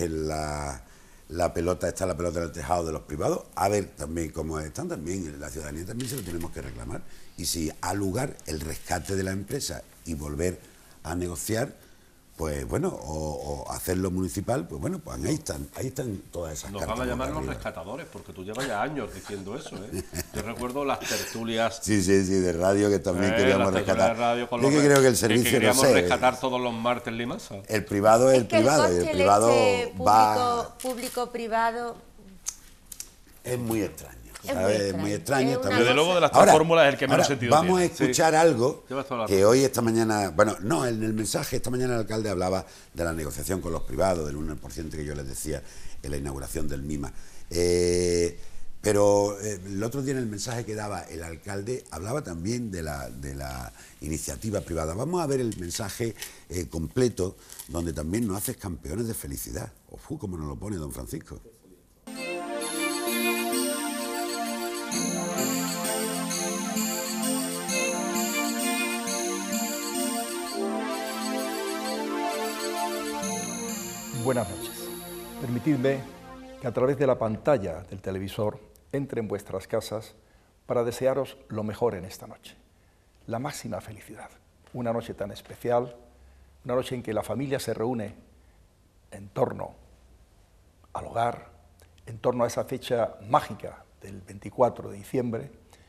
la pelota, está la pelota en el tejado de los privados. A ver también cómo están también, la ciudadanía también se lo tenemos que reclamar. Y si ha lugar el rescate de la empresa y volver a negociar, pues bueno, o hacerlo municipal, pues bueno, pues ahí están todas esas Nos cartas. van a llamar boca los arriba. rescatadores, porque tú llevas ya años diciendo eso, ¿eh? Yo recuerdo las tertulias... Sí, de radio que también queríamos las tertulias rescatar. de radio con Yo los que creo que el servicio, no queríamos sé, rescatar todos los martes Limasa. el privado es el que el privado, y coste el privado leche va... público-privado. Es muy extraño, Es ¿sabes? muy Es muy extraño. extraño. Es una también. Desde luego de las tres Ahora- fórmulas es el que menos ahora sentido vamos tiene. a escuchar algo Llevas toda la que razón. hoy, esta mañana, bueno, no, en el mensaje esta mañana el alcalde hablaba de la negociación con los privados, del 1% que yo les decía en la inauguración del MIMA. Pero el otro día en el mensaje que daba el alcalde hablaba también de la iniciativa privada. Vamos a ver el mensaje completo, donde también nos haces campeones de felicidad. Uf, cómo nos lo pone don Francisco. Buenas noches. Permitidme que a través de la pantalla del televisor entre en vuestras casas para desearos lo mejor en esta noche, la máxima felicidad. Una noche tan especial, una noche en que la familia se reúne en torno al hogar, en torno a esa fecha mágica del 24 de diciembre,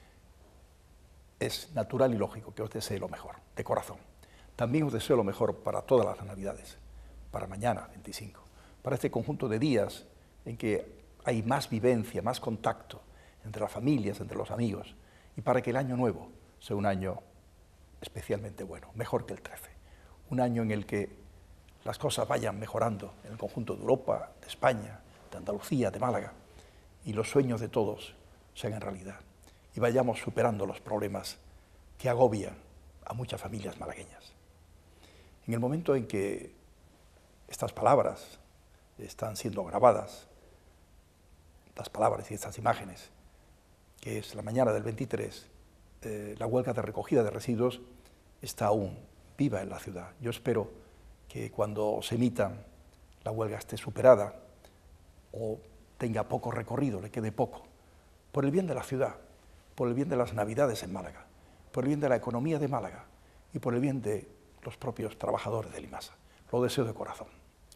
es natural y lógico que os desee lo mejor, de corazón. También os deseo lo mejor para todas las Navidades, para mañana, 25, para este conjunto de días en que hay más vivencia, más contacto entre las familias, entre los amigos, y para que el año nuevo sea un año especialmente bueno, mejor que el 13. Un año en el que las cosas vayan mejorando en el conjunto de Europa, de España, de Andalucía, de Málaga, y los sueños de todos se hagan realidad, y vayamos superando los problemas que agobian a muchas familias malagueñas. En el momento en que estas palabras están siendo grabadas, estas palabras y estas imágenes, que es la mañana del 23, la huelga de recogida de residuos está aún viva en la ciudad. Yo espero que cuando se emitan la huelga esté superada o tenga poco recorrido, le quede poco, por el bien de la ciudad, por el bien de las Navidades en Málaga, por el bien de la economía de Málaga y por el bien de los propios trabajadores de Limasa. Lo deseo de corazón.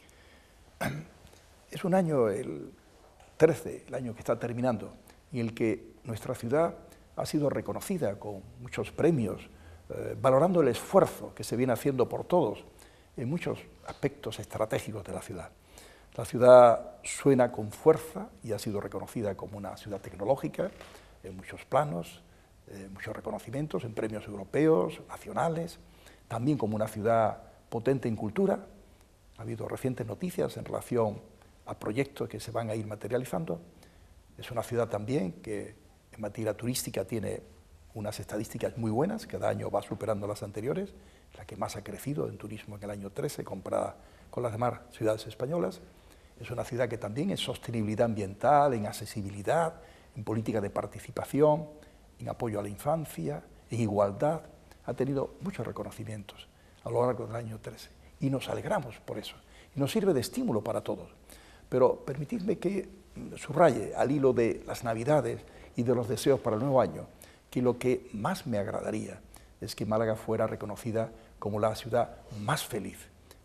Es un año, el 13, el año que está terminando, en el que nuestra ciudad ha sido reconocida con muchos premios, valorando el esfuerzo que se viene haciendo por todos en muchos aspectos estratégicos de la ciudad. La ciudad suena con fuerza y ha sido reconocida como una ciudad tecnológica en muchos planos, muchos reconocimientos en premios europeos, nacionales, también como una ciudad potente en cultura. Ha habido recientes noticias en relación a proyectos que se van a ir materializando. Es una ciudad también que en materia turística tiene unas estadísticas muy buenas, cada año va superando las anteriores, la que más ha crecido en turismo en el año 13, comparada con las demás ciudades españolas. Es una ciudad que también en sostenibilidad ambiental, en accesibilidad, en política de participación, en apoyo a la infancia, en igualdad, ha tenido muchos reconocimientos a lo largo del año 13 y nos alegramos por eso y nos sirve de estímulo para todos. Pero permitidme que subraye al hilo de las Navidades y de los deseos para el nuevo año que lo que más me agradaría es que Málaga fuera reconocida como la ciudad más feliz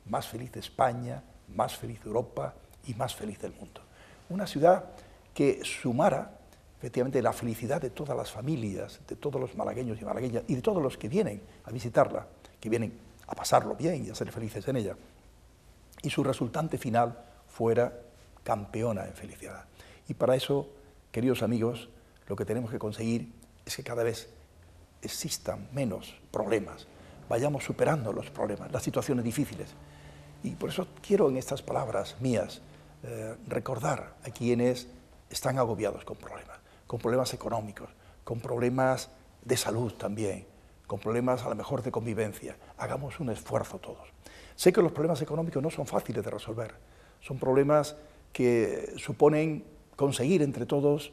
de España, más feliz de Europa y más feliz del mundo. Una ciudad que sumara efectivamente la felicidad de todas las familias, de todos los malagueños y malagueñas y de todos los que vienen a visitarla, que vienen a pasarlo bien y a ser felices en ella, y su resultante final fuera campeona en felicidad. Y para eso, queridos amigos, lo que tenemos que conseguir es que cada vez existan menos problemas, vayamos superando los problemas, las situaciones difíciles. Y por eso quiero en estas palabras mías recordar a quienes están agobiados con problemas económicos, con problemas de salud también, con problemas a lo mejor de convivencia. Hagamos un esfuerzo todos. Sé que los problemas económicos no son fáciles de resolver, son problemas que suponen conseguir entre todos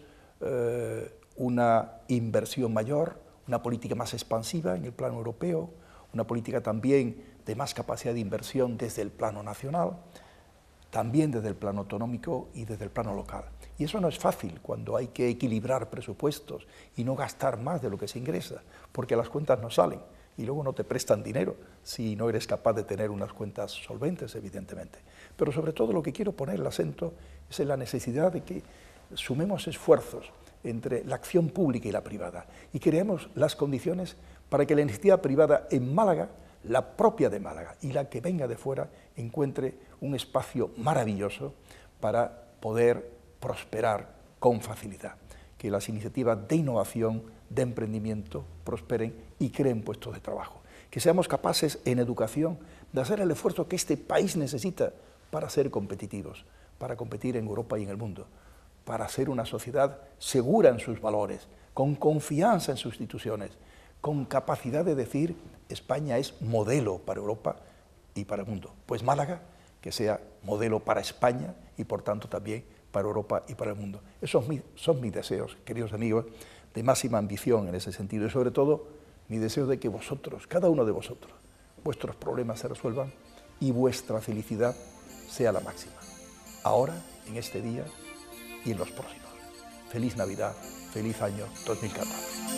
una inversión mayor, una política más expansiva en el plano europeo, una política también de más capacidad de inversión desde el plano nacional, también desde el plano autonómico y desde el plano local. Y eso no es fácil cuando hay que equilibrar presupuestos y no gastar más de lo que se ingresa, porque las cuentas no salen y luego no te prestan dinero si no eres capaz de tener unas cuentas solventes, evidentemente. Pero sobre todo lo que quiero poner el acento es en la necesidad de que sumemos esfuerzos entre la acción pública y la privada y creemos las condiciones para que la iniciativa privada en Málaga, la propia de Málaga y la que venga de fuera, encuentre un espacio maravilloso para poder prosperar con facilidad, que las iniciativas de innovación, de emprendimiento prosperen y creen puestos de trabajo, que seamos capaces en educación de hacer el esfuerzo que este país necesita para ser competitivos, para competir en Europa y en el mundo, para ser una sociedad segura en sus valores, con confianza en sus instituciones, con capacidad de decir España es modelo para Europa y para el mundo. Pues Málaga, que sea modelo para España y por tanto también para Europa y para el mundo. Esos son mis deseos, queridos amigos, de máxima ambición en ese sentido y sobre todo mi deseo de que vosotros, cada uno de vosotros, vuestros problemas se resuelvan y vuestra felicidad sea la máxima, ahora, en este día y en los próximos. Feliz Navidad, feliz año 2014.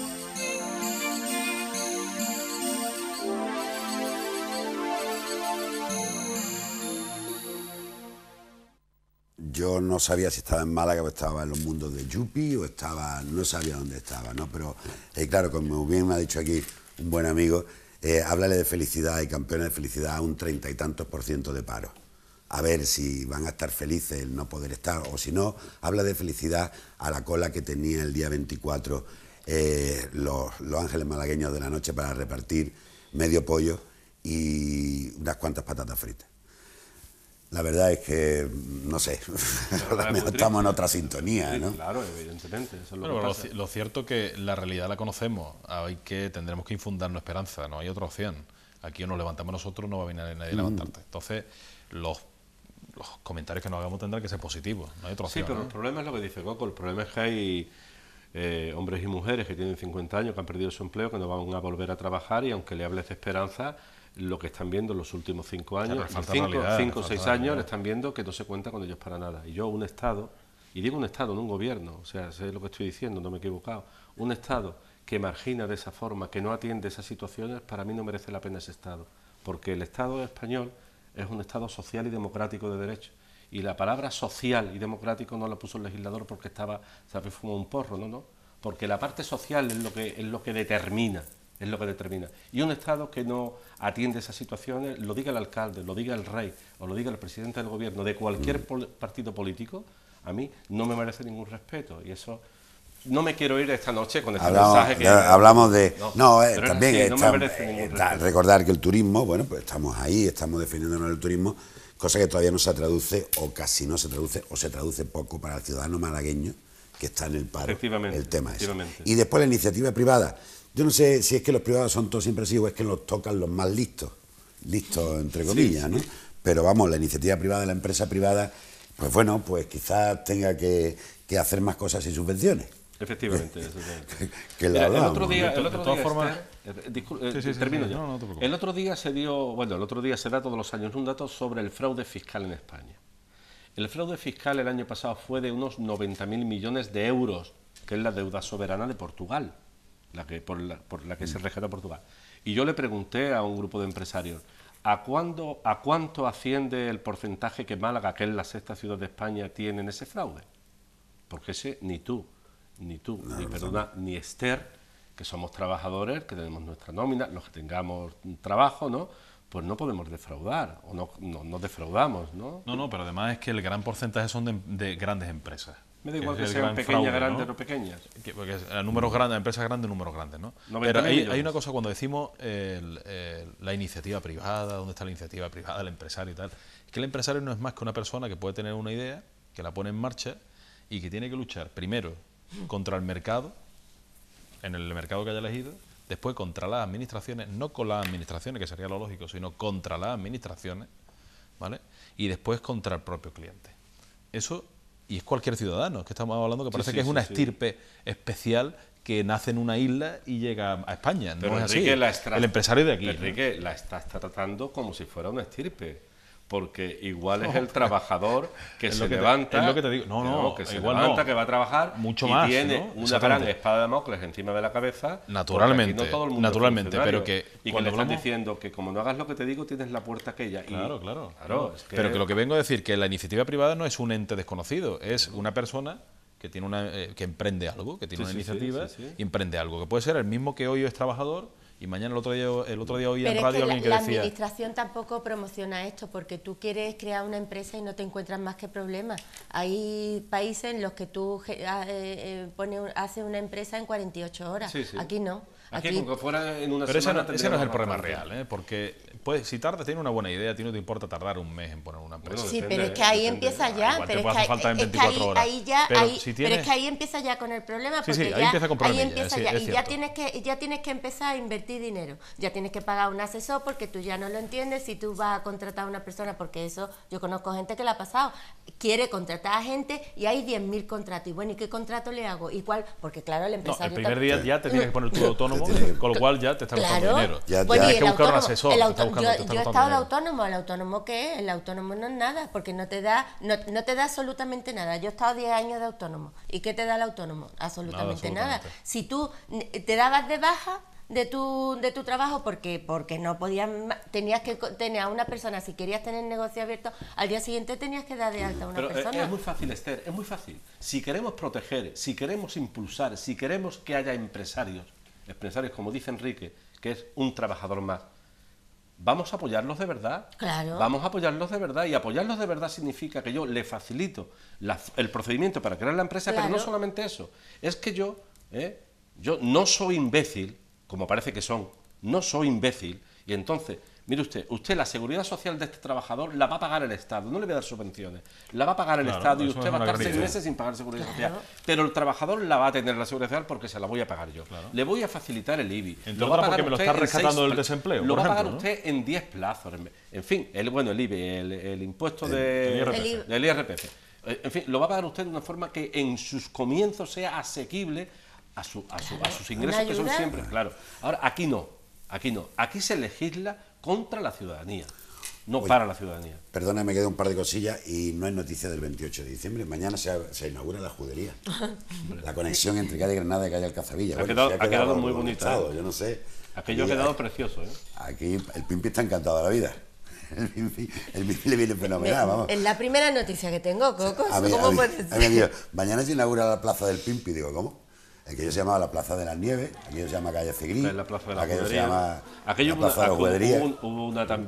Yo no sabía si estaba en Málaga o estaba en los mundos de Yupi o estaba, no sabía dónde estaba, ¿no? Pero claro, como bien me ha dicho aquí un buen amigo, háblale de felicidad y campeones de felicidad a un 30 y tantos % de paro. A ver si van a estar felices el no poder estar, o si no, habla de felicidad a la cola que tenía el día 24 los ángeles malagueños de la noche para repartir medio pollo y unas cuantas patatas fritas. La verdad es que, no sé, ahora mismo estamos en otra sintonía, ¿no? Claro, evidentemente. Eso es lo Bueno, que pero pasa. lo cierto es que la realidad la conocemos, tendremos que infundarnos esperanza, no hay otra opción. Aquí o nos levantamos nosotros, no va a venir nadie a levantarte. Entonces, los comentarios que nos hagamos tendrán que ser positivos, no hay otra opción. Sí, pero ¿no? el problema es lo que dice Coco, el problema es que hay hombres y mujeres que tienen 50 años, que han perdido su empleo, que no van a volver a trabajar, y aunque le hables de esperanza, lo que están viendo en los últimos 5 años, Claro, 5 o 6 años, le están viendo que no se cuenta con ellos para nada. Y yo, un Estado, y digo un Estado, no un gobierno, o sea, sé lo que estoy diciendo, no me he equivocado, un Estado que margina de esa forma, que no atiende esas situaciones, para mí no merece la pena ese Estado, porque el Estado español es un Estado social y democrático de derecho. Y la palabra social y democrático no la puso el legislador porque estaba, ¿sabes?, fumó un porro, no, porque la parte social es lo que determina. Es lo que determina. Y un Estado que no atiende esas situaciones, lo diga el alcalde, lo diga el rey o lo diga el presidente del gobierno de cualquier partido político, a mí no me merece ningún respeto. Y eso, no me quiero ir esta noche con este mensaje que... Hablamos de... también no me merece ningún respeto. Recordar que el turismo, bueno, pues estamos ahí, estamos defendiéndonos del turismo, cosa que todavía no se traduce, o casi no se traduce, o se traduce poco para el ciudadano malagueño que está en el paro. El tema es. Y después la iniciativa privada. Yo no sé si es que los privados son todos siempre así o es que los tocan los más listos entre comillas, ¿no? Pero vamos, la iniciativa privada, la empresa privada, pues bueno, pues quizás tenga que hacer más cosas sin subvenciones. Efectivamente. Mira, el otro día, termino ya. No te preocupes. El otro día se da todos los años un dato sobre el fraude fiscal en España. El fraude fiscal el año pasado fue de unos 90.000 millones de euros, que es la deuda soberana de Portugal. Por la que se regera Portugal. Y yo le pregunté a un grupo de empresarios, ¿a cuánto asciende el porcentaje que Málaga, que es la sexta ciudad de España, tiene en ese fraude? Porque ese ni tú, ni Esther, que somos trabajadores, que tenemos nuestra nómina, los que tengamos trabajo, ¿no?, pues no podemos defraudar, o no defraudamos, ¿no? No, pero además es que el gran porcentaje son de grandes empresas. Me da igual que sean pequeñas, grandes o pequeñas. Porque números grandes, empresas grandes, números grandes, ¿no? Pero hay una cosa cuando decimos la iniciativa privada, ¿dónde está la iniciativa privada, el empresario y tal? Es que el empresario no es más que una persona que puede tener una idea, que la pone en marcha y que tiene que luchar primero contra el mercado, en el mercado que haya elegido, después contra las administraciones, no con las administraciones, que sería lo lógico, sino contra las administraciones, ¿vale? Y después contra el propio cliente. Eso... Y es cualquier ciudadano, que estamos hablando, que parece que es una estirpe especial que nace en una isla y llega a España. Pero no es Enrique, así. El empresario de aquí. Enrique, la estás tratando como si fuera una estirpe. Porque igual es el trabajador que se levanta, es lo que te digo. que se igual levanta, que va a trabajar mucho y más, tiene ¿no? una gran espada de Damocles encima de la cabeza. Naturalmente, no todo el mundo pero que y que le están diciendo que como no hagas lo que te digo tienes la puerta aquella. Claro. Es que... Pero que lo que vengo a decir que la iniciativa privada no es un ente desconocido, es una persona que tiene que emprende algo, que tiene una iniciativa y emprende algo, que puede ser el mismo que hoy es trabajador. Y mañana el otro día oí en radio alguien que la decía... La administración tampoco promociona esto porque tú quieres crear una empresa y no te encuentras más que problemas. Hay países en los que tú haces una empresa en 48 horas. Aquí no. Aquí como que fuera en una pero semana... Pero ese no es el problema real, porque si tardas, tiene una buena idea, a ti no te importa tardar un mes en poner una empresa. Sí, pero es que ahí empieza ya. Igual te puede hacer falta en 24 horas. Pero es que ahí empieza ya con el problema. Porque ahí empieza con problemas. Y ya tienes que empezar a invertir dinero. Ya tienes que pagar un asesor porque tú ya no lo entiendes. Si tú vas a contratar a una persona, porque eso yo conozco gente que le ha pasado, quiere contratar a gente y hay 10.000 contratos. Y bueno, ¿y qué contrato le hago? ¿Y cuál? Porque claro, el empresario... el primer día ya te tienes que poner tu autónomo autónomo, tiene- con lo cual ya te está costando Claro. dinero. Ya, Bueno, ya. y Tienes que el buscar un autónomo, asesor, el te auto- está buscando- yo, te está yo he costando estado de dinero. ¿el autónomo qué es? El autónomo no es nada, porque no te da absolutamente nada. Yo he estado 10 años de autónomo. ¿Y qué te da el autónomo? Absolutamente nada. absolutamente. Si tú te dabas de baja de tu trabajo porque no podías, tenías que tener a una persona, si querías tener negocio abierto, al día siguiente tenías que dar de alta a una Pero persona. es muy fácil, Esther, es muy fácil. Si queremos proteger, si queremos impulsar, si queremos que haya empresarios como dice Enrique, que es un trabajador más, vamos a apoyarlos de verdad. Claro. Vamos a apoyarlos de verdad. Y apoyarlos de verdad significa que yo le facilito el procedimiento para crear la empresa, pero no Claro. solamente eso. Es que yo no soy imbécil, como parece que son, no soy imbécil, y entonces, mire usted la seguridad social de este trabajador la va a pagar el Estado, no le voy a dar subvenciones, la va a pagar el Claro, Estado y eso usted es va a una estar gran 6 idea. meses sin pagar seguridad Claro. social, pero el trabajador la va a tener la seguridad social porque se la voy a pagar yo. Le voy a facilitar el IBI. Entre Lo va a otras pagar porque me lo usted está en rescatando 6 del desempleo, Lo por va a pagar ejemplo, ¿no? usted en 10 plazos. En fin, el IBI, el impuesto el IRPF. del IRPF. En fin, lo va a pagar usted de una forma que en sus comienzos sea asequible a sus ingresos, que son ayuda. siempre, claro. Ahora, aquí no. Aquí se legisla contra la ciudadanía, no Oye, para la ciudadanía. Perdona, me queda un par de cosillas y no es noticia del 28 de diciembre. Mañana se inaugura la judería. La conexión entre Cádiz y Granada y Cádiz Alcazabilla. Ha quedado si muy bonita, bonita. Yo no sé. Aquello ha quedado precioso, ¿eh? Aquí el Pimpi está encantado de la vida. El Pimpi le viene fenomenal, vamos. Es la primera noticia que tengo, Coco. A mí- ¿Cómo a mí- puede a mí me ser? dijo, mañana se inaugura la plaza del Pimpi. Digo, ¿cómo? Aquello se llamaba la Plaza de las Nieves, aquello se llama Calle Cegrí, En la plaza de la aquello se Judería. llama Aquello la Plaza de la Judería. hubo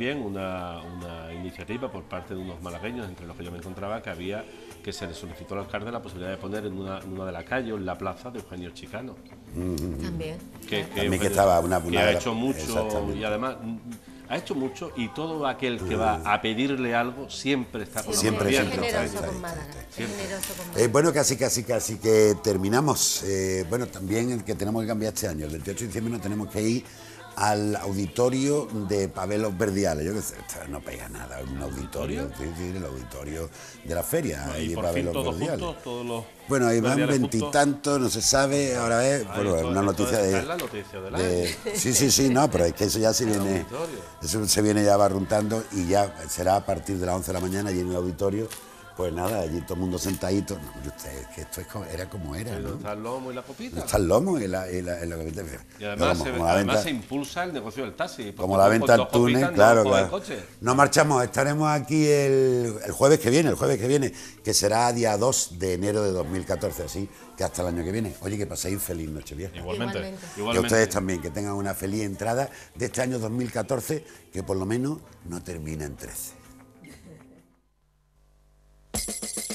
una iniciativa por parte de unos malagueños, entre los que yo me encontraba, que se le solicitó al alcalde la posibilidad de poner en una de las calles, en la plaza de Eugenio Chicano. También. También que estaba una que de ha las- hecho mucho exactamente. y además ha hecho mucho, y todo aquel que va a pedirle algo siempre está con la Siempre, mano es siempre abierta. generoso está, con está, Málaga. está, Es generoso con Málaga. Bueno, casi que terminamos. Bueno, también el que tenemos que cambiar este año, el 28 de diciembre nos tenemos que ir al auditorio de Pavelos Verdiales. Yo que sé, esto no pega nada, un auditorio, sí, el auditorio de la feria. ahí Y de por fin Pavelos todos Verdiales. juntos, todos los... Bueno, ahí van verdiales juntos. veintitantos, no se sabe, ahora es bueno, esto- una esto noticia es de... la noticia del Sí, no, pero es que eso ya se viene, auditorio. eso se viene ya barruntando y ya será a partir de las 11 de la mañana allí en el auditorio, pues nada, allí todo el mundo sentadito. No, pero usted, es que esto era como era, ¿Dónde ¿no? está el lomo y la copita? Está el lomo y la copita. Y además, Como la además venta- se impulsa el negocio del taxi. porque como la con venta al dos copitas túnel, no claro, coge el claro. coche. No marchamos, estaremos aquí el jueves que viene, que será día 2 de enero de 2014, así que hasta el año que viene. Oye, que paséis feliz Nochevieja. Igualmente. Y a ustedes también, que tengan una feliz entrada de este año 2014, que por lo menos no termina en 13.